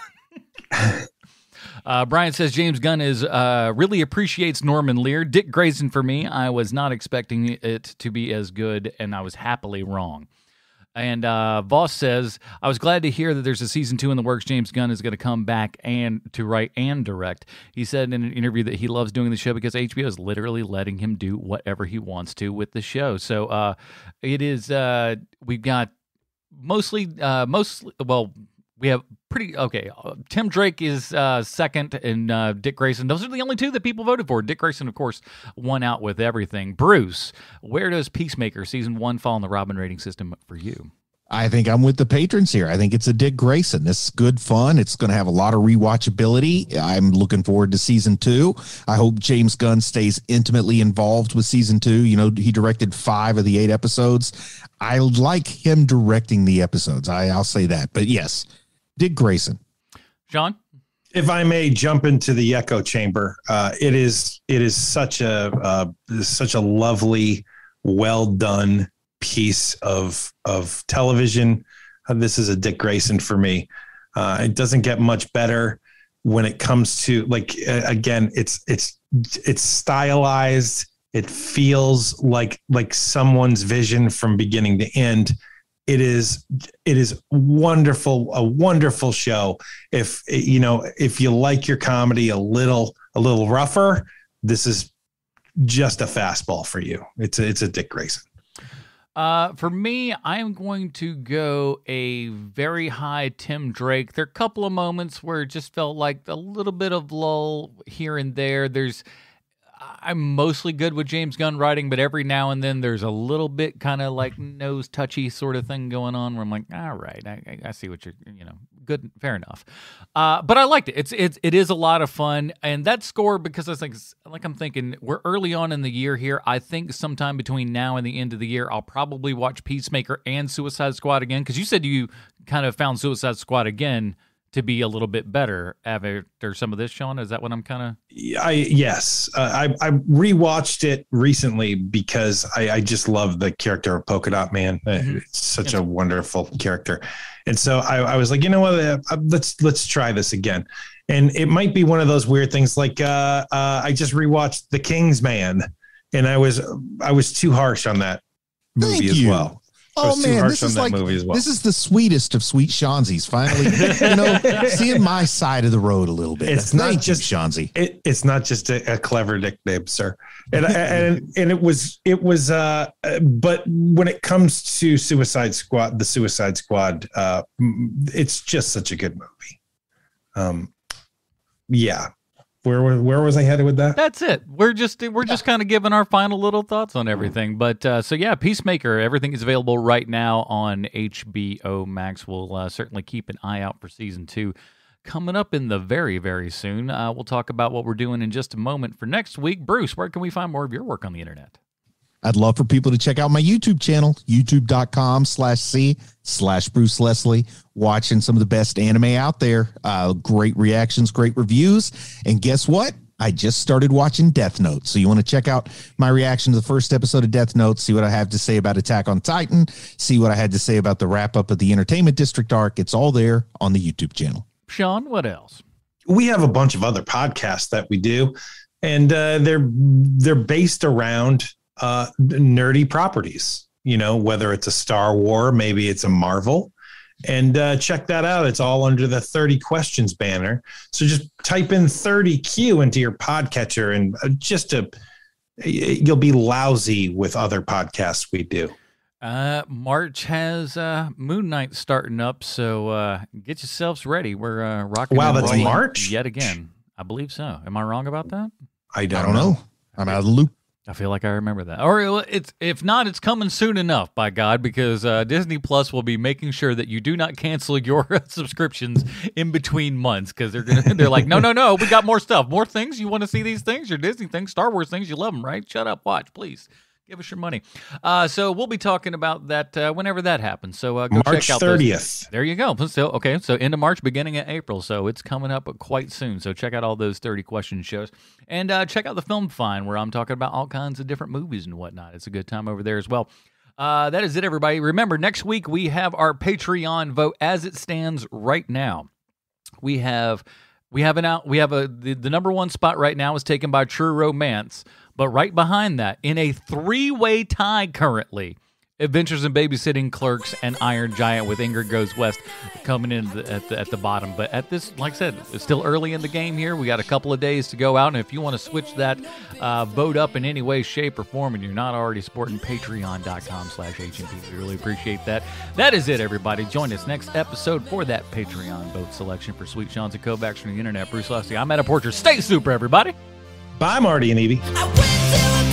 Uh, Brian says James Gunn is uh, really appreciates Norman Lear. Dick Grayson for me. I was not expecting it to be as good, and I was happily wrong. And uh, Voss says, I was glad to hear that there's a season two in the works. James Gunn is going to come back and to write and direct. He said in an interview that he loves doing the show because H B O is literally letting him do whatever he wants to with the show. So uh, it is, uh, we've got mostly, uh, mostly, well, we have pretty, okay, uh, Tim Drake is uh, second and uh, Dick Grayson. Those are the only two that people voted for. Dick Grayson, of course, won out with everything. Bruce, where does Peacemaker season one fall in the Robin rating system for you? I think I'm with the patrons here. I think it's a Dick Grayson. This is good fun. It's going to have a lot of rewatchability. I'm looking forward to season two. I hope James Gunn stays intimately involved with season two. You know, he directed five of the eight episodes. I like him directing the episodes. I, I'll say that. But yes, Dick Grayson. Sean? If I may jump into the echo chamber, uh, it is it is such a uh, such a lovely, well done piece of of television. Uh, this is a Dick Grayson for me. Uh, it doesn't get much better when it comes to like uh, again, it's it's it's stylized. It feels like like someone's vision from beginning to end. It is, it is wonderful, a wonderful show. If you know, if you like your comedy a little, a little rougher, this is just a fastball for you. It's a, it's a Dick Grayson. Uh, for me, I am going to go a very high Tim Drake. There are a couple of moments where it just felt like a little bit of lull here and there. There's, I'm mostly good with James Gunn writing, but every now and then there's a little bit kind of like nose touchy sort of thing going on where I'm like, all right, I, I see what you're, you know, good, fair enough. Uh, but I liked it. It's, it's, it is a lot of fun. And that score, because I was like, like I'm thinking we're early on in the year here. I think sometime between now and the end of the year, I'll probably watch Peacemaker and Suicide Squad again. Cause you said you kind of found Suicide Squad again to be a little bit better after some of this, Sean? Is that what I'm kind of? I yes, uh, I I rewatched it recently because I, I just love the character of Polka Dot Man. Mm-hmm. It's such yes. a wonderful character, and so I, I was like, you know what, uh, let's let's try this again. And it might be one of those weird things like uh, uh, I just rewatched The King's Man, and I was I was too harsh on that movie Thank as you. well. Oh man, this is like well. this is the sweetest of sweet Shanzys. Finally, you know, seeing my side of the road a little bit. It's not Thank just you, Shanzy. It, it's not just a, a clever nickname, sir. And and and it was it was. Uh, but when it comes to Suicide Squad, the Suicide Squad, uh, it's just such a good movie. Um, yeah. Where where was I headed with that? That's it. We're just we're just kind of giving our final little thoughts on everything. But uh, so yeah, Peacemaker. Everything is available right now on H B O Max. We'll uh, certainly keep an eye out for season two coming up in the very very soon. Uh, we'll talk about what we're doing in just a moment. For next week, Bruce, where can we find more of your work on the internet? I'd love for people to check out my YouTube channel, youtube.com slash C slash Bruce Leslie, watching some of the best anime out there. Uh, great reactions, great reviews. And guess what? I just started watching Death Note. So you want to check out my reaction to the first episode of Death Note, see what I have to say about Attack on Titan, see what I had to say about the wrap up of the Entertainment District arc. It's all there on the YouTube channel. Sean, what else? We have a bunch of other podcasts that we do, and uh, they're they're based around uh nerdy properties, you know, whether it's a Star Wars, maybe it's a Marvel, and uh check that out. It's all under the thirty questions banner. So just type in thirty Q into your podcatcher, and just to you'll be lousy with other podcasts we do. Uh, March has uh, Moon Knight starting up, so uh, get yourselves ready. We're uh, rocking. Wow, that's March yet again. I believe so. Am I wrong about that? I don't, I don't know. know. I'm out of the loop. I feel like I remember that. Or it's if not, it's coming soon enough, by God, because uh, Disney Plus will be making sure that you do not cancel your subscriptions in between months, because they're gonna they're like, no, no, no, we got more stuff, more things. You want to see these things, your Disney things, Star Wars things, you love them, right? Shut up, watch, please. Give us your money. Uh, so we'll be talking about that uh, whenever that happens. So uh, go March check out thirtieth. Those. There you go. So okay, so end of March, beginning of April. So it's coming up quite soon. So check out all those thirty question shows, and uh, check out the Film Find, where I'm talking about all kinds of different movies and whatnot. It's a good time over there as well. Uh, that is it, everybody. Remember, next week we have our Patreon vote as it stands right now. We have we have an out. We have a the, the number one spot right now is taken by True Romance. But right behind that, in a three-way tie currently, Adventures in Babysitting, Clerks, and Iron Giant with Ingrid Goes West coming in the, at, the, at the bottom. But at this, like I said, it's still early in the game here. We got a couple of days to go out, and if you want to switch that uh, vote up in any way, shape, or form, and you're not already supporting, patreon.com slash HMP. We really appreciate that. That is it, everybody. Join us next episode for that Patreon vote selection for Sweet Sean's and Kovacs from the internet. Bruce Lusty, I'm Matt Porcher. Stay super, everybody. Bye, Marty and Evie.